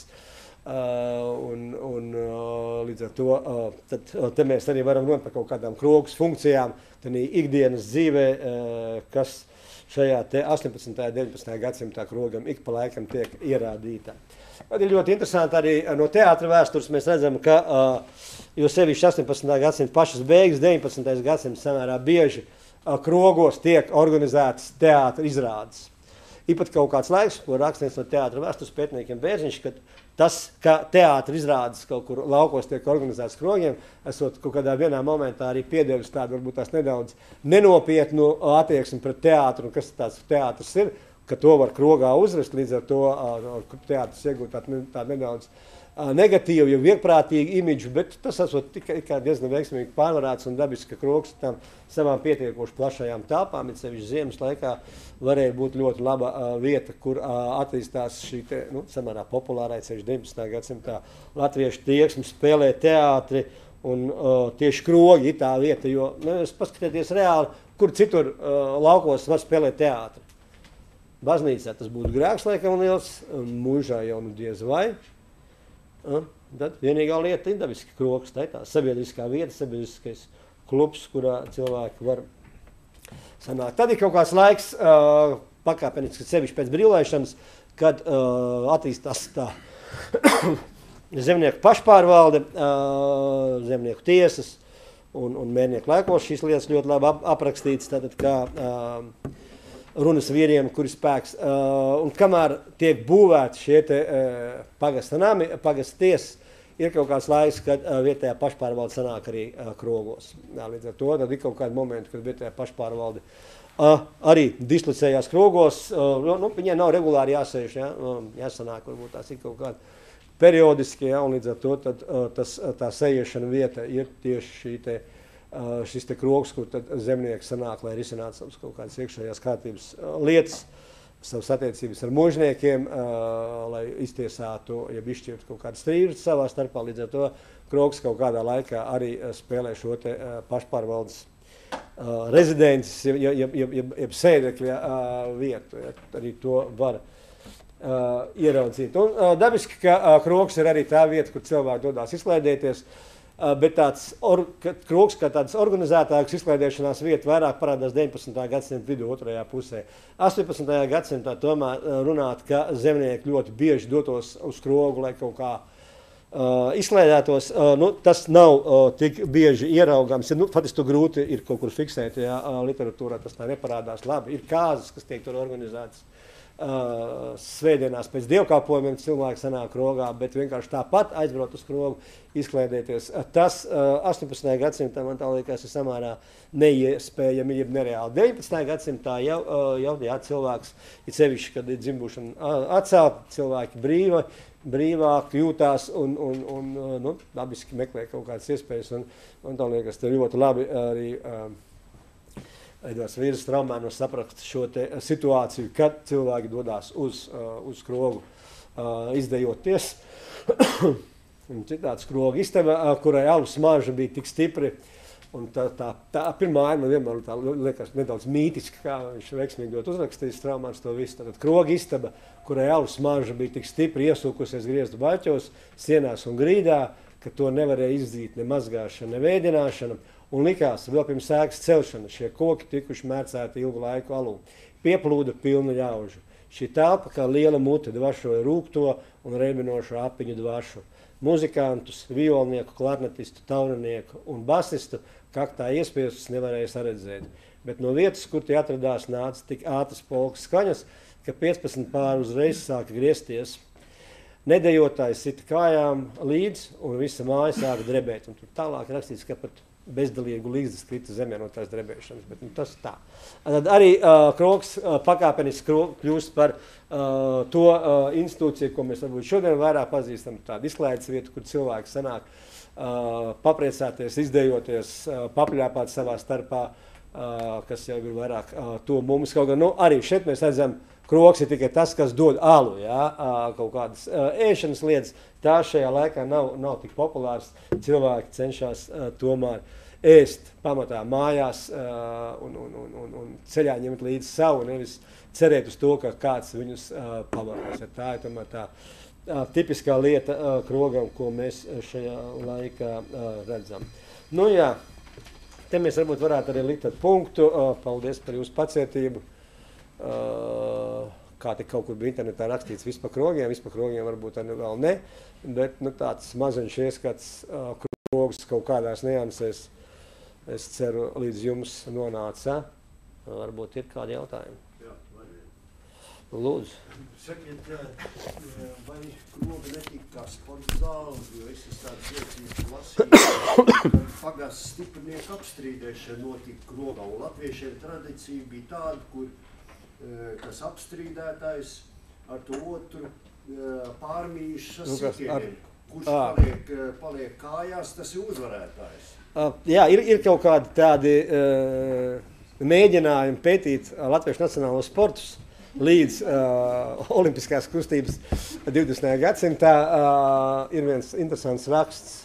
un līdz ar to tad te mēs arī varam runāt par kaut kādām krogas funkcijām, tad ikdienas dzīvē, kas šajā 18. un 19. gadsimtā krogam ik pa laikam tiek ierādīta. Tad ir ļoti interesanti arī no teātra vēstures mēs redzam, ka jo sevišķi 18. gadsimta pašas beigas, 19. gadsimta samērā bieži krogos tiek organizētas teātra izrādes. Ir pat kaut kāds laiks, ko rakstnieks no teātra vēstures pētniekiem Bērziņš, ka tas, ka teātra izrādes kaut kur laukos tiek organizēts krogiem, esot kaut kādā vienā momentā arī piedevis tādu varbūt tās nedaudz nenopietnu attieksmi pret teātru, un kas tāds teātrs ir, ka to var krogā uzvest, līdz ar to teātrs iegūt tādu nedaudz negatīvu, jau vieglprātīgu imidžu, bet tas esot tikai diezgan veiksmīgi pārvarēts un dabiski, ka krogs tam savām pietiekoši plašajām telpām, it sevišķi ziemas laikā, varēja būt ļoti laba vieta, kur attīstās šī samērā populārai ceļš 19. gadsimtā latviešu tieksmi spēlē teātri, un tieši krogi ir tā vieta, jo es paskatieties reāli, kur citur laukos var spēlēt teātri. Baznīcā tas būtu grēks laikam liels, mūžā jau diez vai. Tad vienīgā lieta ir dabiski krogs, tā ir tā sabiedriskā vieta, sabiedriskais klubs, kurā cilvēki var sanākt. Tad ir kaut kāds laiks, pakāpeniski sevišķi pēc brīvlaišanas, kad attīstās tā zemnieku pašpārvalde, zemnieku tiesas, un Mērnieku laikos šīs lietas ļoti labi aprakstītas, tātad kā runas vīriem, kuri spēks. Un kamēr tiek būvēti šie te pagasta nami, pagasta tiesas, ir kaut kāds laiks, kad vietējā pašpārvalde sanāk arī Krogos. Līdz ar to tad ir kaut kādi momenti, kad vietējā pašpārvalde arī dislocējās Krogos. Viņai nav regulāri jāsēž, jāsanāk, varbūt tās ir kaut kādi periodiski, un līdz ar to tad, tā sējiešana vieta ir tieši šis te Krogs, kur tad zemnieki sanāk, lai risinātu savas kaut kādas iekšējās kārtības lietas, savas attiecības ar mužniekiem, lai iztiesātu, ja izšķirtu kaut kādu strīdu savā starpā. Līdz ar to Krogs kaut kādā laikā arī spēlē šo te pašpārvaldes rezidences, jeb sēdekļa vietu. Ja, arī to var ieraudzīt. Un dabiski, ka Krogs ir arī tā vieta, kur cilvēki dodās izklaidēties, bet Krogs kā tāds organizētāks izklaidēšanās vieta vairāk parādās 19. gadsimta vidū otrajā pusē. 18. gadsimtā tomēr runāt, ka zemnieki ļoti bieži dotos uz Krogu, lai kaut kā izklaidētos, tas nav tik bieži ieraugams. Faktiski to grūti ir kaut kur fiksēt, ja literatūrā tas tā neparādās labi. Ir kāzas, kas tiek tur organizētas. Svētdienās pēc dievkalpojumiem cilvēki sanāk Krogā, bet vienkārši tāpat aizbraukt uz Krogu, izklaidēties. Tas 18. gadsimtā, man tā liekas, ir samērā neiespējami, jeb nereāli. 19. gadsimtā jau cilvēks, ir sevišķi, kad ir dzimbušana atcelt, cilvēki brīvāk jūtās un dabiski meklē kaut kādas iespējas, un tā liekas, te ļoti labi arī Edvards Vīrs traumēnos saprast šo te situāciju, kad cilvēki dodās uz Krogu izdejoties. Citāds Kroga istaba, kurai alus smarža bija tik stipri, un tā pirmā man vienmēr tā liekas nedaudz mītiski, kā viņš veiksmīgi ļoti uzrakstījis traumēns to visu. Tātad Kroga istaba, kurai alus smarža bija tik stipri iesūkusies griezdu baļķos, sienās un grīdā, ka to nevarēja izdzīt ne mazgāšana, ne vēdināšana. Un likās, vēl pirms sēkas celšana, šie koki tikuši mērcēti ilgu laiku alū. Pieplūda pilnu ļaužu. Šī telpa kā liela mute dvašoja rūgto un reibinošo apiņu dvašu. Muzikantus, violnieku, klarnetistu, taurinieku un basistu kaktā iespiestus nevarēja saredzēt. Bet no vietas, kur tie atradās, nāca tik ātras polkas skaņas, ka 15 pāri uzreiz sāka griezties. Nedejotājs sita kājām līdz un visa māja sāka drebēt. Un tur tālāk rakstīts, ka pat bezdalīgu līdzes krita zemē no tās drebēšanas, bet tas tā. Tad arī Krogs pakāpeniski kļūst par to institūciju, ko mēs varbūt šodien vairāk pazīstam, tādu izklaides vietu, kur cilvēki sanāk papriecāties, izdejoties, papļāpāt savā starpā, kas jau ir vairāk to mums. Kaut gan, arī šeit mēs redzam, Krogs ir tikai tas, kas dod alu, kaut kādas ēšanas lietas. Tā šajā laikā nav tik populārs. Cilvēki cenšas tomēr ēst pamatā mājās un ceļā ņemt līdzi savu, nevis cerēt uz to, ka kāds viņus pavaros. Tā ir tomēr tā tipiskā lieta Krogam, ko mēs šajā laikā redzam. Nu jā, te mēs varbūt varētu arī likt punktu. Paldies par jūsu pacietību. Kā te kaut kur bija internetā rakstīts vispār Krogiem varbūt arī vēl ne, bet tāds maziņš ieskats Krogus kaut kādās niansēs, es ceru, līdz jums nonāca. Varbūt ir kādi jautājumi? Jā, var. Lūdzu. Sakiet, vai Kroga netika kā sporta zāle, jo es tādas liecības lasīju, pagasts stiprinieku apstrīdēšana notika Krogā, un latviešiem tradīcija bija tāda, kur kas apstrīdētājs ar to otru pārmījuši sasietieniem. Kurš paliek kājās, tas ir uzvarētājs. Jā, ir kaut kādi tādi mēģinājumi pētīt latviešu nacionālos sportus līdz olimpiskās kustības 20. gadsimtā. Ir viens interesants raksts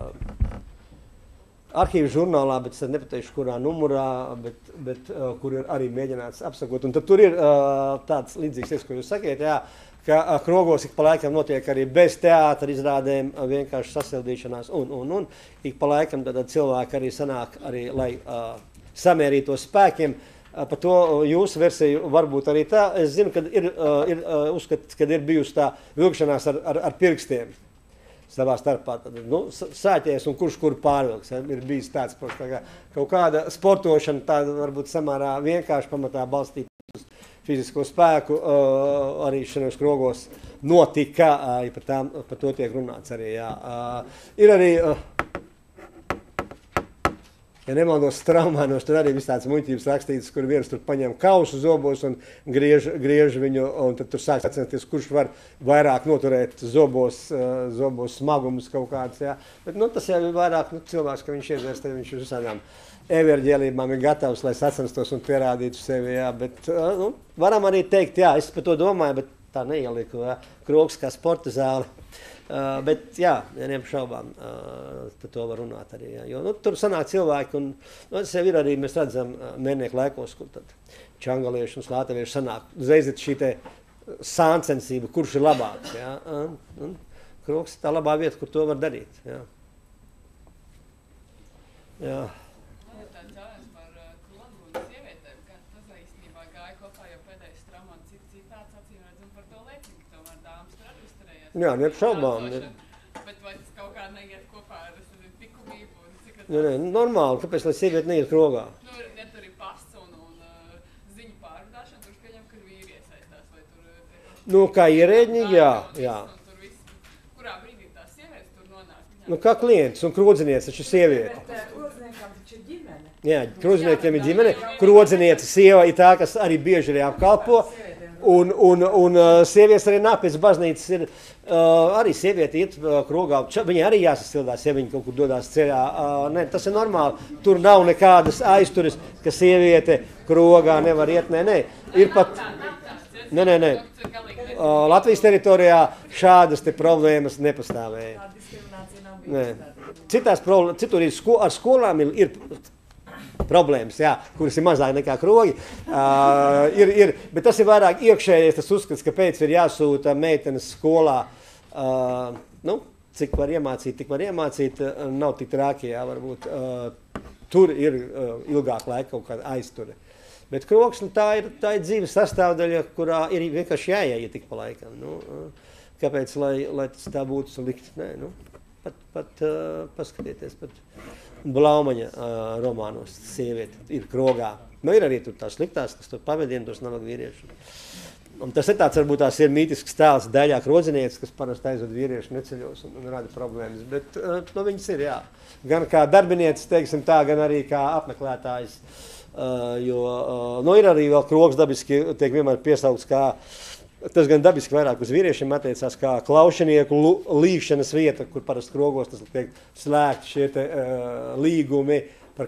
arhīvu žurnālā, bet es nepateikšu, kurā numurā, bet kur ir arī mēģināts apsakot. Un tad tur ir tāds līdzīgs, ko jūs sakiet, jā, ka Krogos ik pa laikam notiek arī bez teātra izrādēm vienkārši sasildīšanās un ik pa laikam tad cilvēki arī sanāk, arī, lai samērītos spēkiem. Par to jūsu versiju varbūt arī tā. Es zinu, ka ir uzskats, kad ir bijusi tā vilkšanās ar pirkstiem. savā starpā. Tad, sāķēs un kurš kuru pārvilks. Ja? Ir bijis tāds, kaut kāda sportošana, tāda varbūt samērā vienkārši pamatā balstīta uz fizisko spēku, arī šajos krogos notika, ja par to tiek runāts arī. Jā. Ir arī, ja nemaldos traumānos, tur arī viss tāds muļķības rakstīts, kur viens tur paņem kausu zobos un griež viņu, un tad tur sāk sacensties, kurš var vairāk noturēt zobos smagumus kaut kāds. Jā. Bet tas jau ir vairāk cilvēks, ka viņš iedzērs, tad viņš uz visādām everģēlībām ir gatavs, lai sacenstos un pierādītu sevi. Jā. Bet varam arī teikt, jā, es par to domāju, bet tā neieliku, jā. Krogs kā sporta zāli. Bet jā, vieniem šaubām par to var runāt arī. Jā. Jo tur sanāk cilvēki, un tas jau ir arī, mēs redzam, mērnieku laikos, kur tad čangalieši un slātavieši sanāk. Uzreiz ir šī te sāncensība, kurš ir labāks. Jā. Krogs ir tā labā vieta, kur to var darīt. Jā. Jā. Jā, neapšaubām. Bet vai tas kaut kā neiet kopā ar likumību? Nē, normāli, kāpēc, lai sieviete neiet krogā? Ja tur ir pasts un ziņu pārvadāšana, tur pieņem, ka vīri iesaistās, vai tur... kā ierēģi, jā. Kurā brīdī tās sievietes tur nonāk? Kā klients un krodzinieks, taču sieviete. Bet krodziniekam taču ir ģimene. Jā, krodziniekiem ir ģimene. Krodzinieca sieva ir tā, kas arī bieži arī apkalpo. Un sievietes arī nāk pēc baznīcas ir, arī sieviete iet krogā, viņai arī jāsasildās, ja viņi kaut kur dodās ceļā. Nē, tas ir normāli, tur nav nekādas aizturas, ka sieviete krogā nevar iet, nē. Ir pat, nē. Latvijas teritorijā šādas te problēmas nepastāvēja. Tā diskriminācija nav bijusi. Citur ar skolām ir problēmas, jā, kuras ir mazāk nekā krogi. Bet tas ir vairāk iekšējais tas uzskats, ka pēc ir jāsūta meitenes skolā. Cik var iemācīt, tik var iemācīt, nav tik trākie, jā, varbūt. Tur ir ilgāk laika kaut kāda aizture. Bet krogs, tā ir dzīves sastāvdaļa, kurā ir vienkārši jāiet tik pa laikam. Kāpēc, lai tas tā būtu slikti? Nē, pat paskatieties, pat Blaumaņa romānos sieviete ir krogā. Ir arī tur tās sliktās, kas tur pavadien, tos nabaga vīrieši. Un tas ir tāds, varbūt tās ir mītisks tēls daļā krodzinieces, kas parasti aizved vīrieši neceļos un rada problēmas. Bet viņas ir, jā. Gan kā darbinieces, teiksim tā, gan arī kā apmeklētājs. Ir arī vēl krogs dabiski tiek vienmēr piesaukts kā, tas gan dabiski vairāk uz vīriešiem attiecās kā klaušinieku līgšanas vieta, kur parasti krogos tas tiek slēgti šie te līgumi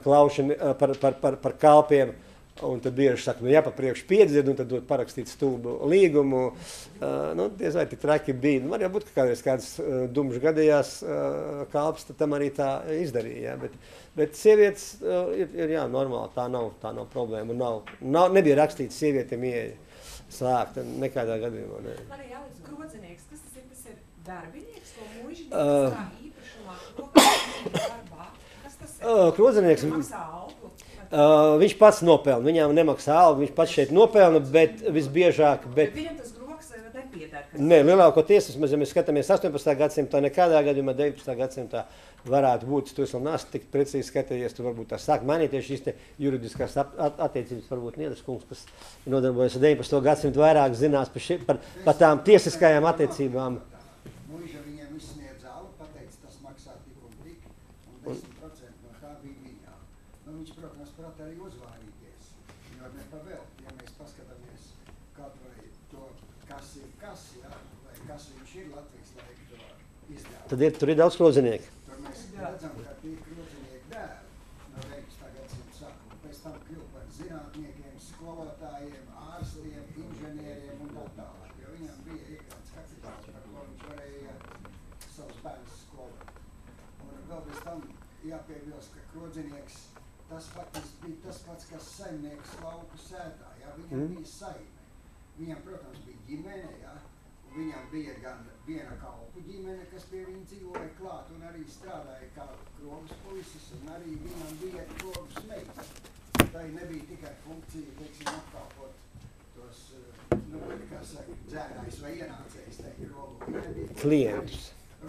par kalpiem. Un tad bieži saka, jāpapriekš piedzird un tad dod parakstīt stulbu līgumu. Diez vai tik traki bija. Var jau būt, ka kādreiz kāds dumšs gadījās kalps, tad tam arī tā izdarīja. Bet sievietes ir jā, normāli, tā nav problēma. Nebija rakstīts sievietēm ieeja slēgta nekādā gadījumā. Ne. Man ir jālīdz krodzinieks, kas tas ir? Tas ir darbinieks, ko mūžinieks kā īpašumā, krodzinieks darbā. Kas tas ir? Krodzinieks maksā algu. Viņš pats nopelna, viņām nemaksā algu, viņš pats šeit nopelna, bet visbiežāk... Bet viņam tas groks nepiedara? Nē, lielākoties, ja mēs skatāmies 18. gadsimtā, nekādā gadījumā 19. gadsimtā varētu būt, tu vēl neesi tik precīzi skatījies, tu varbūt tā sāk mainīties šīs te juridiskās attiecības, varbūt Niedras kungs, kas nodarbojas ar 19. gadsimtu vairāk zinās par tām tiesiskajām attiecībām. Mūža viņiem izsniedz algu, pateica, tas maksā tik un tik, un 10% no tā bija viņā. Viņš, protams, prāt arī uzvārīties, jo nepavēlt, ja mēs paskatāmies kaut vai to, kas ir kas, ja, vai kas viņš ir Latvijas laika to izdēlu. Tad tur ir daudz krodzinieki. Tur mēs redzam, ka tie krodzinieki dēli no 19. gadsimta sākuma, pēc tam kļuva par zinātniekiem, skolotājiem, ārstiem, inženieriem un tā tālāk, jo viņam bija iekrāts kapitāls, par ko viņš varēja savus bērnus skolot. Un vēl bez tam jāpiebilst, ka krodzinieks tas faktiski bija tas pats, kas saimnieks lauku sētā, ja? Viņam bija saime. Viņam, protams, bija ģimene, ja? Un viņam bija gan viena kalpu ģimene, kas pie viņa dzīvoja klāt un arī strādāja kā krogas puisis, un arī viņam bija krogas meitas. Tā nebija tikai funkcija, teiksim, apkalpot tos, kā saka, dzērājs vai ienācējs, tai krogu. Klientus.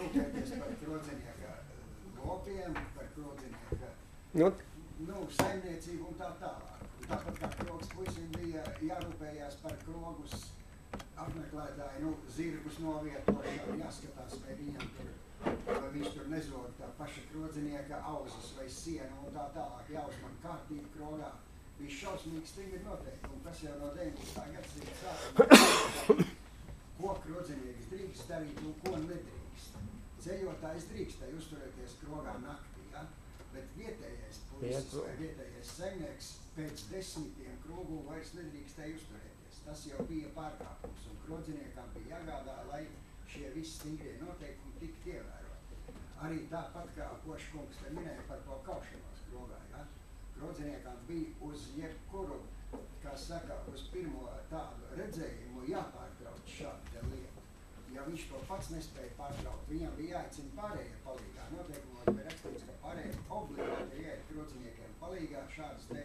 konsultēties par krodzinieka lopiem, par krodzinieka saimniecību un tā tālāk. Un tāpat kā krogas puisim bija jārūpējās par krogus apmeklētāju, zirgus novietošanu, jāskatās, vai viņam tur, vai viņš tur nezog tā paša krodzinieka auzas vai sienu un tā tālāk, jāuzman kārtību krogā. Bija šausmīgi stingri noteikumi, kas jau no 19. gadsimta sākumā, ko krodzinieks drīkst darīt un ko nedrīkst. Ceļotājs drīkstēja uzturēties krogā naktī, ja? Bet vietējais puisis vai vietējais saimnieks pēc 10 krogu vairs nedrīkstēja uzturēties. Tas jau bija pārkāpums, un krodziniekam bija jāgādā, lai šie visi stingrie noteikumi tiktu ievēroti. Arī tāpat kā Koškungs te minēja par to kaušanos krogā, ja? Krodziniekam bija uz jebkuru, kā saka, uz pirmo tādu redzējumu jāpārtrauc šādu lietu. Ja viņš to pats nespēja pārtraukt, viņam bija jāicina pārējie palīgā. Noteikumos bija rakstīts, ka pārējie obligāti ir jāiet krodziniekiem palīgā šādas te,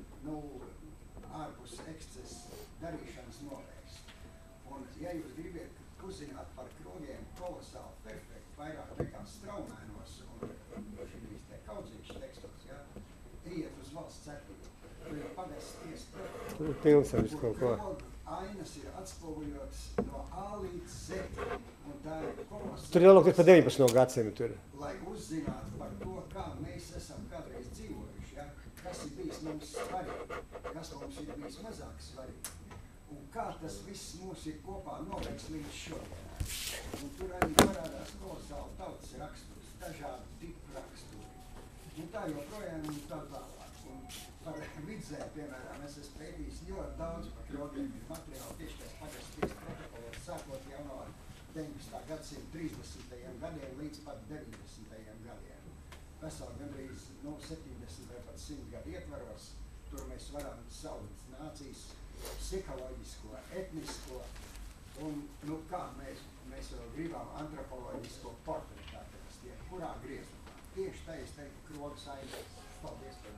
ārpus eksces darīšanas novērst. Un, ja jūs gribiet uzzināt par krogiem kolosāli perfekti, vairāk nekā straumēnos un šīs te kaudzīšu tekstos, ja, iet uz valsts arhīvu. Tur ir pagasts tiesa. Pilsēvis kaut ko. Ainas ir atspoguļotas no A līdz Z. Un tā ir kolosāli. Tur jālūk par 19. gadsimtu tur. Lai uzzinātu par to, kā mēs esam kādreiz dzīvojuši, ja, kas ir bijis mums svarīgi, kas mums ir bijis mazāk svarīgi. Un kā tas viss mūs ir kopā noveiks līdz šodienai. Un tur arī parādās kolosāli tautas raksturs, dažādi tipu raksturi. Un tā joprojām un tā tālāk. Un par Vidzē, piemēram, es esmu pētījis ļoti daudz par krogiem. Ir materiāli tieši pēc pagasties protokolos, sākot jau no 19. gadsimta 30. gadiem līdz pat 90. gadiem. Veseli gandrīz 70 vai pat 100 gadu ietvaros. Tur mēs varam saukt nācijas psiholoģisko, etnisko un, kā mēs vēl gribam antropoloģisko portretātu, kas tiek kurā griezumā. Tieši tā es teiktu krogas aizās. Paldies par.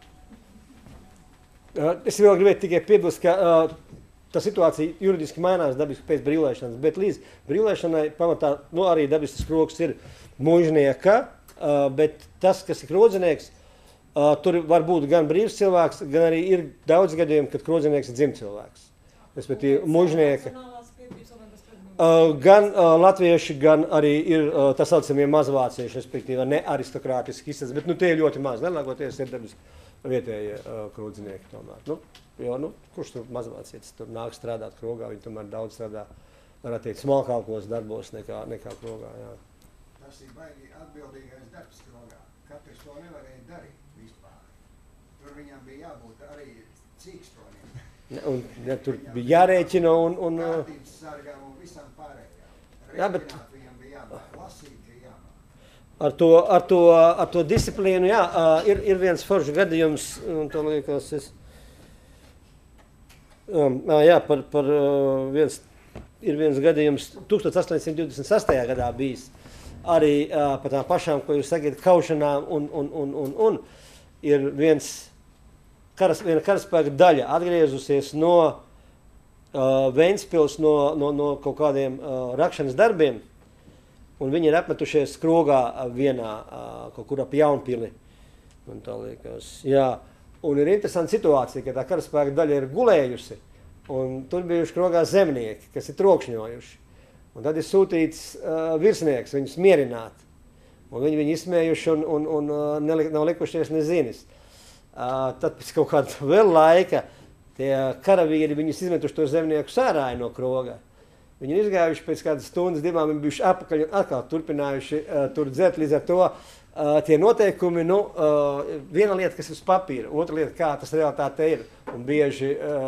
Es vēl gribētu tikai piebilst, ka tā situācija juridiski mainās dabiski pēc brīvlaišanas, bet līdz brīvlaišanai pamatā, arī dabisks krogs ir muižnieka, bet tas, kas ir krodzinieks, tur var būt gan brīvs cilvēks, gan arī ir daudz gadījumi, kad krodzinieks ir dzimtcilvēks. Respektīvi, muižnieka. Gan latvieši, gan arī ir tā saucamie mazvācieši, respektīvi, ne aristokrātiski izsats, bet tie ir ļoti maz. Lielākoties ir dabiski vietējie krodzinieki tomēr. Kurš tur mazvācietis tur nāk strādāt krogā, viņi tomēr daudz strādā, varētu teikt, smalkākos darbos nekā krogā, jā. Tas ir baigi atbildīgais darbs krogā. Katrs to nevarēja darīt vispār. Tur viņam bija jābūt arī cīkstonim. Un tur bija jārēķina un kārtības sargām un visam pārējām. Rēķināt viņam bija jāmāk, lasīt bija jāmāk. Ar to disciplīnu, jā, ir viens foršs gadījums, un to liekas, ir viens gadījums 1828. gadā bijis, arī par tām pašām, ko jūs sakiet, kaušanām un ir viena karaspēka daļa atgriezusies no Ventspils, no kaut kādiem rakšanas darbiem, un viņi ir apmetušies krogā vienā, kaut kur ap Jaunpili. Man tā liekas, jā. Un ir interesanta situācija, ka tā karaspēka daļa ir gulējusi, un tur bijuši krogā zemnieki, kas ir trokšņojuši. Un tad ir sūtīts virsnieks viņus mierināt. Un viņi izsmējuši un nav likušies nezinis. Tad pēc kaut kāda vēl laika tie karavīri viņus izmetuši to zemnieku sārāju no kroga. Viņi ir izgājuši pēc kādas stundas, divām, viņi bijuši apakaļ un atkal turpinājuši tur dzert. Līdz ar to tie noteikumi, viena lieta, kas ir uz papīra, otra lieta, kā tas realitāte ir. Un bieži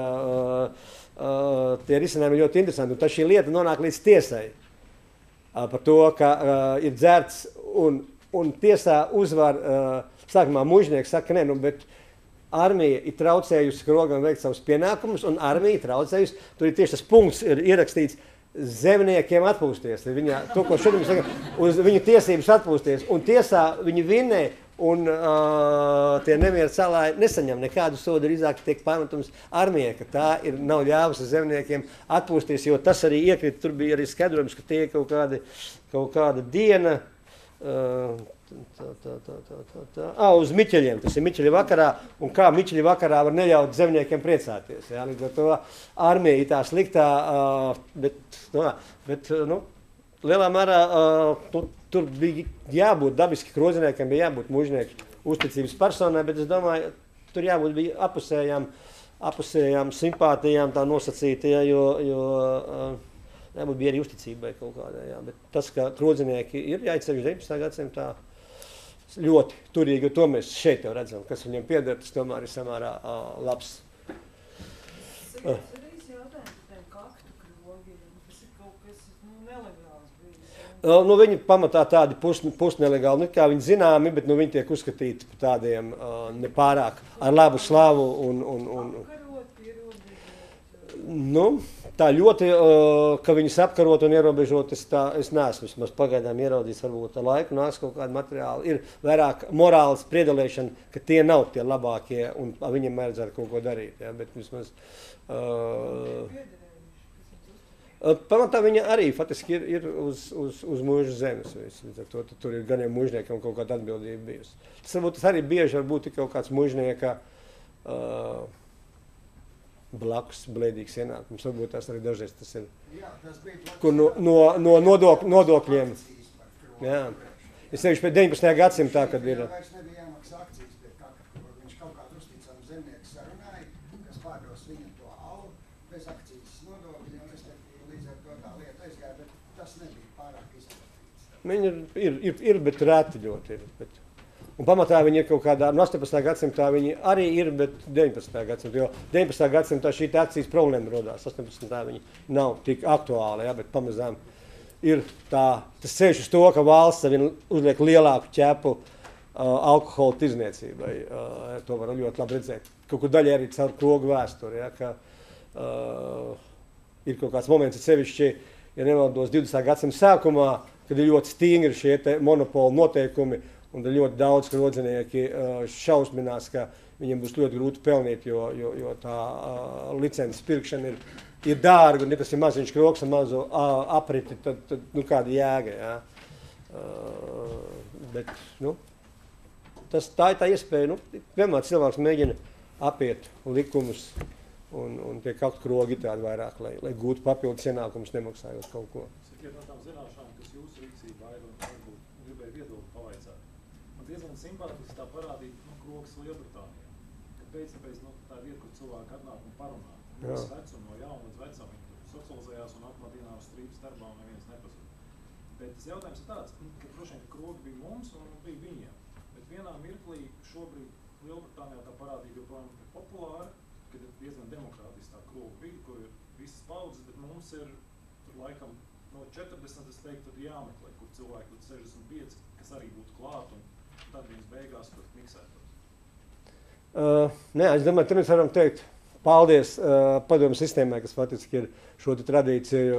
tie risinājumi ļoti interesanti. Un tad šī lieta nonāk līdz tiesai par to, ka ir dzerts un tiesā uzvar, sākumā muižnieks saka, nē, bet armija ir traucējusi krogam veikt savus pienākumus, un armija ir traucējusi, tur ir tieši tas punkts ir ierakstīts, zemniekiem atpūsties. To, ko šodien saka, uz viņu tiesības atpūsties. Un tiesā viņi vinnē, un tie nemieru cēlāji nesaņem nekādu sodu, drīzāk tiek pārmetums armijai, ka tā nav ļāvusi zemniekiem atpūsties, jo tas arī iekrita, tur bija arī skaidrojums, ka tie kaut kāda diena, Uz Miķeļiem, tas ir Miķeļi vakarā, un kā Miķeļi vakarā var neļaut zemniekiem priecāties. Ja? Līdz ar to armija ir tā sliktā, bet lielā mērā tur bija jābūt dabiski krodziniekam, bija jābūt mužnieku uzticības personai, bet es domāju, tur jābūt bija apusējām simpātijām tā nosacītajā, jo jābūt bija arī uzticībai kaut kādai, jā. Bet tas, ka krodzinieki ir jāizceļ 19. gadsimtā, ļoti turīgi, jo to mēs šeit jau redzam, kas viņiem pieder, tas tomēr ir samērā labs. Reiz jautājums par tiem kaktu krogiem, tas ir kaut kas nelegāls bijis. Viņi pamatā tādi pusnelegāli, kā viņi zināmi, bet viņi tiek uzskatīti par tādiem nepārāk ar labu slavu un Apkarot, ierobežot. Tā ļoti, ka viņus apkarot un ierobežot, es neesmu vismaz pagaidām ieraudzījis, varbūt ar laiku nāks kaut kādi materiāli. Ir vairāk morāls priedalēšana, ka tie nav tie labākie un viņiem vajadzētu kaut ko darīt. Ja? Bet vismaz, pamatā viņa arī faktiski ir uz mūža zemes. Tur ir gan jau mūžniekam kaut kāda atbildība bijusi. Tas arī bieži var būt kaut kāds mūžnieka blakus blēdīgs ienākums. Varbūt tās arī dažreiz tas ir. Jā, tas bija kur no nodokļiem. Jā. Es sevišķi pēc 19. gadsimtā, kad ir. Vairs nebija jāmaksā akcijas pie kakta, kur viņš kaut kādu uzticamu zemnieku sarunāja, kas pārdos viņam to alu bez akcijas nodokļiem, respektīvi līdz ar to tā lieta aizgāja, bet tas nebija pārāk izplatīts. Viņi ir, bet rēti ļoti ir. Un pamatā viņi ir kaut kādā, 18. gadsimtā viņi arī ir, bet 19. gadsimtā, jo 19. gadsimtā šī akcijas problēma rodās, 18. viņi nav tik aktuāli, ja, bet pamazām ir tas ceļš uz to, ka valsts uzliek lielāku ķepu alkohola tirzniecībai. To var ļoti labi redzēt. Kaut kur daļai arī caur krogu vēsturi, ja, ka ir kaut kāds moments, sevišķi, ja nevaldos 20. gadsimta sākumā, kad ir ļoti stingri šie te monopoli noteikumi, un ļoti daudz krodzinieki šausminās, ka viņiem būs ļoti grūti pelnīt, jo tā licences pirkšana ir dārga, un ja tas ir maziņš kroks ar mazu apriti, tad kāda jēga. Ja? Bet, tā ir tā iespēja, vienmēr cilvēks mēģina apiet likumus, un tie kaktu krogi tādi vairāk, lai gūtu papildus ienākumus, nemaksājot kaut ko. Sakiet no tām zināšanām, kas jūsu rīcībā ir, un varbūt gribēju viedokli pavaicāt. Diezgan simpātiski tā parādīt krogs Lielbritānijā. Kad pēc tā vieta, kur cilvēki atnāk un parunā. No vecuma, no jauna līdz vecam, viņi tur socializējās un apmadījā uz strīpas darbā un neviens nepazūd. Bet tas jautājums ir tāds, ka droši vien krogi bija mums un bija viņiem. Bet vienā mirklī šobrīd Lielbritānijā tā parādība joprojām ir populāra, kad ir diezgan demokrātiski tā krogu vidi, kur ir visas paudzes, bet mums ir tur laikam no 40, es teiktu, tad jāmeklē, kur cilvēki tur 65, kas arī būtu klāt un tad viņas beigās tur miksētos. Nē, es domāju, tur mēs varam teikt paldies padomu sistēmai, kas faktiski ir šo tradīciju,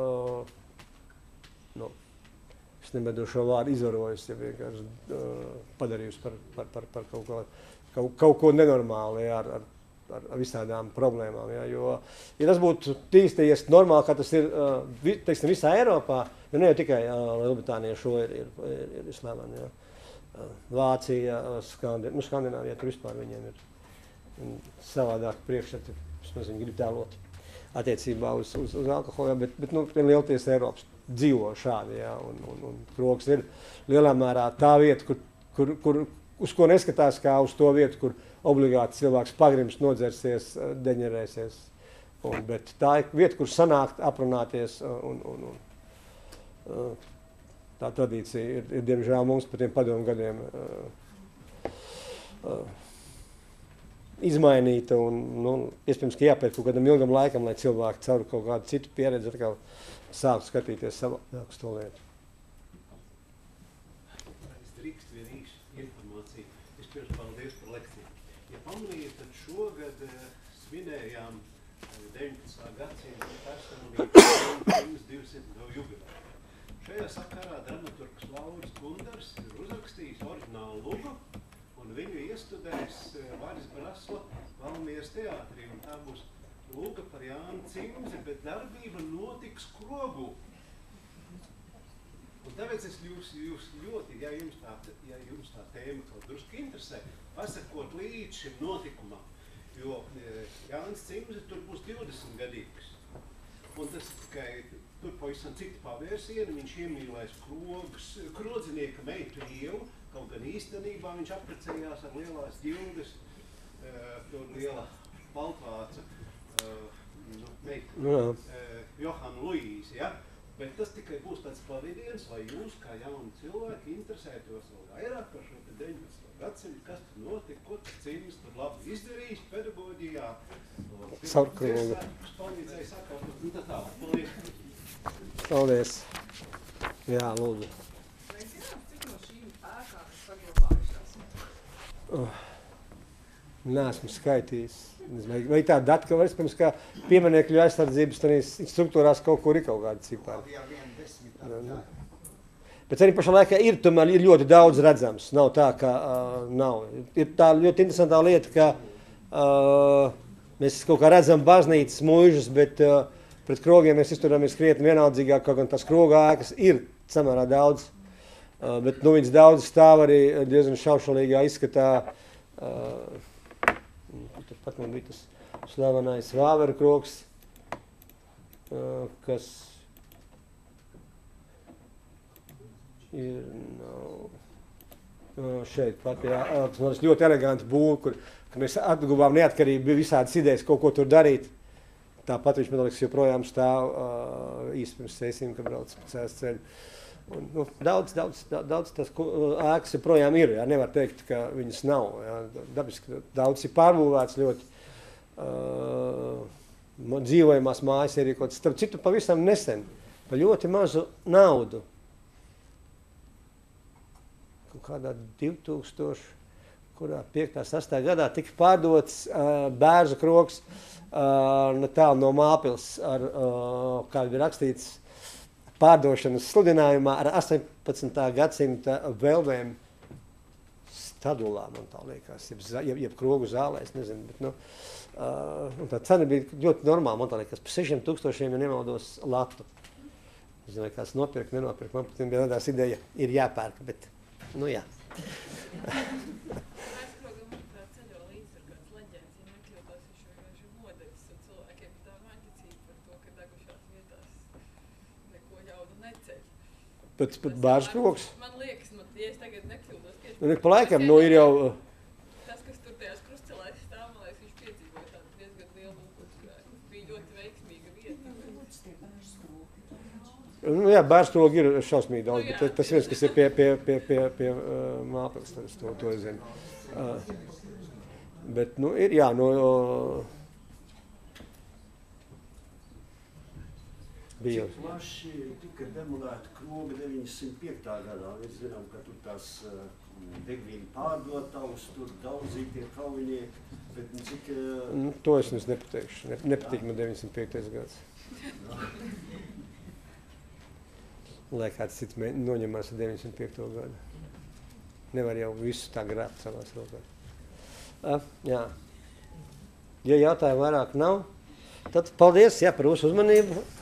es nebedu šo vārdu izvarojusi, ja vienkārši padarījusi par kaut ko nenormāli, ja, ar visādām problēmām. Ja, jo, ja tas būtu tīstījies normāli, kā tas ir teiksim, visā Eiropā, jo ne jau tikai Lielbritānija šo ir slavena. Ja. Vācija, Skandināvija, tur vispār viņiem ir savādāk priekšstati, vismaz viņi grib tēlot attiecībā uz alkoholu, bet lielties Eiropas dzīvo šādi, ja, un krogs ir lielā mērā tā vieta, uz ko neskatās kā uz to vietu, kur obligāti cilvēks pagrims, nodzersies, deģenerēsies, bet tā ir vieta, kur sanākt, aprunāties un tā tradīcija ir diemžēl mums par tiem padomu gadiem izmainīta un, iespējams, ka jāpēc kaut kādam ilgam laikam, lai cilvēki caur kaut kādu citu pieredzi atkal sāktu skatīties savādāk uz to lietu. Es drīkst vien īsti informāciju. Vispirms paldies par lekciju. Ja pamanīju, tad šogad svinējām 19. gadsimta personīgi 200. jubileju. Šajā sakarā dramaturgs Lauris Kundars ir uzrakstījis oriģinālu lugu, un viņu iestudēs Varis Brasla Valmieras teātrī, un tā būs luga par Jānu Cimzi, bet darbība notiks Krogū. Un Tāpēc es jūs ļoti, ja jums tā tēma kaut drusku interesē, pasakot līdz šim notikumam, jo Jānis Cimze tur būs 20 gadīgs. Un tas tikai tur pavisam citi pavērsieni, viņš iemīlēs krodzinieka meitu Ievu, kaut gan īstenībā viņš apprecējās ar lielās ģildes, tur liela Baltvāca meitu, Johanu Luīzi, ja? Bet tas tikai būs tāds pavidiens, lai jūs, kā jauni cilvēki, interesētos vēl vairāk par šo 19. gadsimtu, kas tur notika, ko tas Cimzes tur labi izdarījis pedagoģijā, kas palīdzēja sakārtot, un tā tālāk. Paldies. Jā, lūdzu. Vai zināt, cik no šīm ēkām ir saglabājušās? Neesmu skaitījis. Vai tā data, ka varēs pirms kā pieminekļu aizsardzības struktūrās kaut kur ir kaut kāda cipāra. Bet arī pašā laikā tomēr ir ļoti daudz redzams. Nav tā, ka nav. Ir tā ļoti interesantā lieta, ka mēs kaut kā redzam baznīcas muižas, bet pret krogiem mēs izturāmies krietni vienaldzīgāk, kaut gan tās kroga ēkas ir samērā daudz. Bet viņas daudz stāv arī diezgan šaušalīgā izskatā. Turpat man bija tas slavenais Vāvera krogs, kas ir šeit pat, jā, tas man ļoti eleganti būvi, kur mēs atguvām neatkarību, bija visādas idejas kaut ko tur darīt. Tāpat viņš, man liekas, joprojām stāv īsti pirms ceļiem, kad brauc pa cēs ceļu. Un, daudz tas ēkas joprojām ir, jā, nevar teikt, ka viņas nav, jā. Dabiski daudz ir pārbūvēts ļoti. Dzīvojamās mājas ir kaut kas, starp citu pavisam nesen, pa ļoti mazu naudu. Kādā 2000, kurā 5. 6. gadā tika pārdots bērzu krogs tālu no Māpils, ar kādu bija rakstīts, pārdošanas sludinājumā ar 18. gadsimta velvēm stadulā, man tā liekas, jeb krogu zālē, es nezinu, bet, un tā cena bija ļoti normāla, man tā liekas, par 6000, ja nemaldos, latu. Es zinu, kāds nopirkt, nenopirkt, man pat bija tādās ideja, ir jāpērk, bet, jā. Aizkrogam tā ceļo līdz ar kāds leģends, ja nekļūtos, viņš vienkārši modelis, un cilvēkiem ir tā māņķicība par to, ka degušās vietās neko jaudu neceļ. Pat bērns krogs? Man liekas, ja es tagad nekļūdos tieši... Nu, pa laikam, ir jau... Tas, kas tur tajās krustcelēs stāv, man liekas, viņš piedzīvoja tādu diezgan lielu ugunsgrēku. Tas bija ļoti veiksmīga vieta. Jā, bērnstrogi ir šausmīgi daudz, bet tas viens, kas ir pie Māpils, to es zinu. Bet, ir, jā, bija. Cik plaši tika demolēta kroga 905. gadā? Mēs zinām, ka tur tās degvīna pārdotavas, tur daudzītie kaujinieki, bet cik... To es jums nepateikšu. Nepatīk man 905. gads. Lai kāds cits noņemās ar 905. gadu. Nevar jau visu tā grābt savās rokās. Jā. Ja jautājumu vairāk nav, tad paldies par jūsu uzmanību.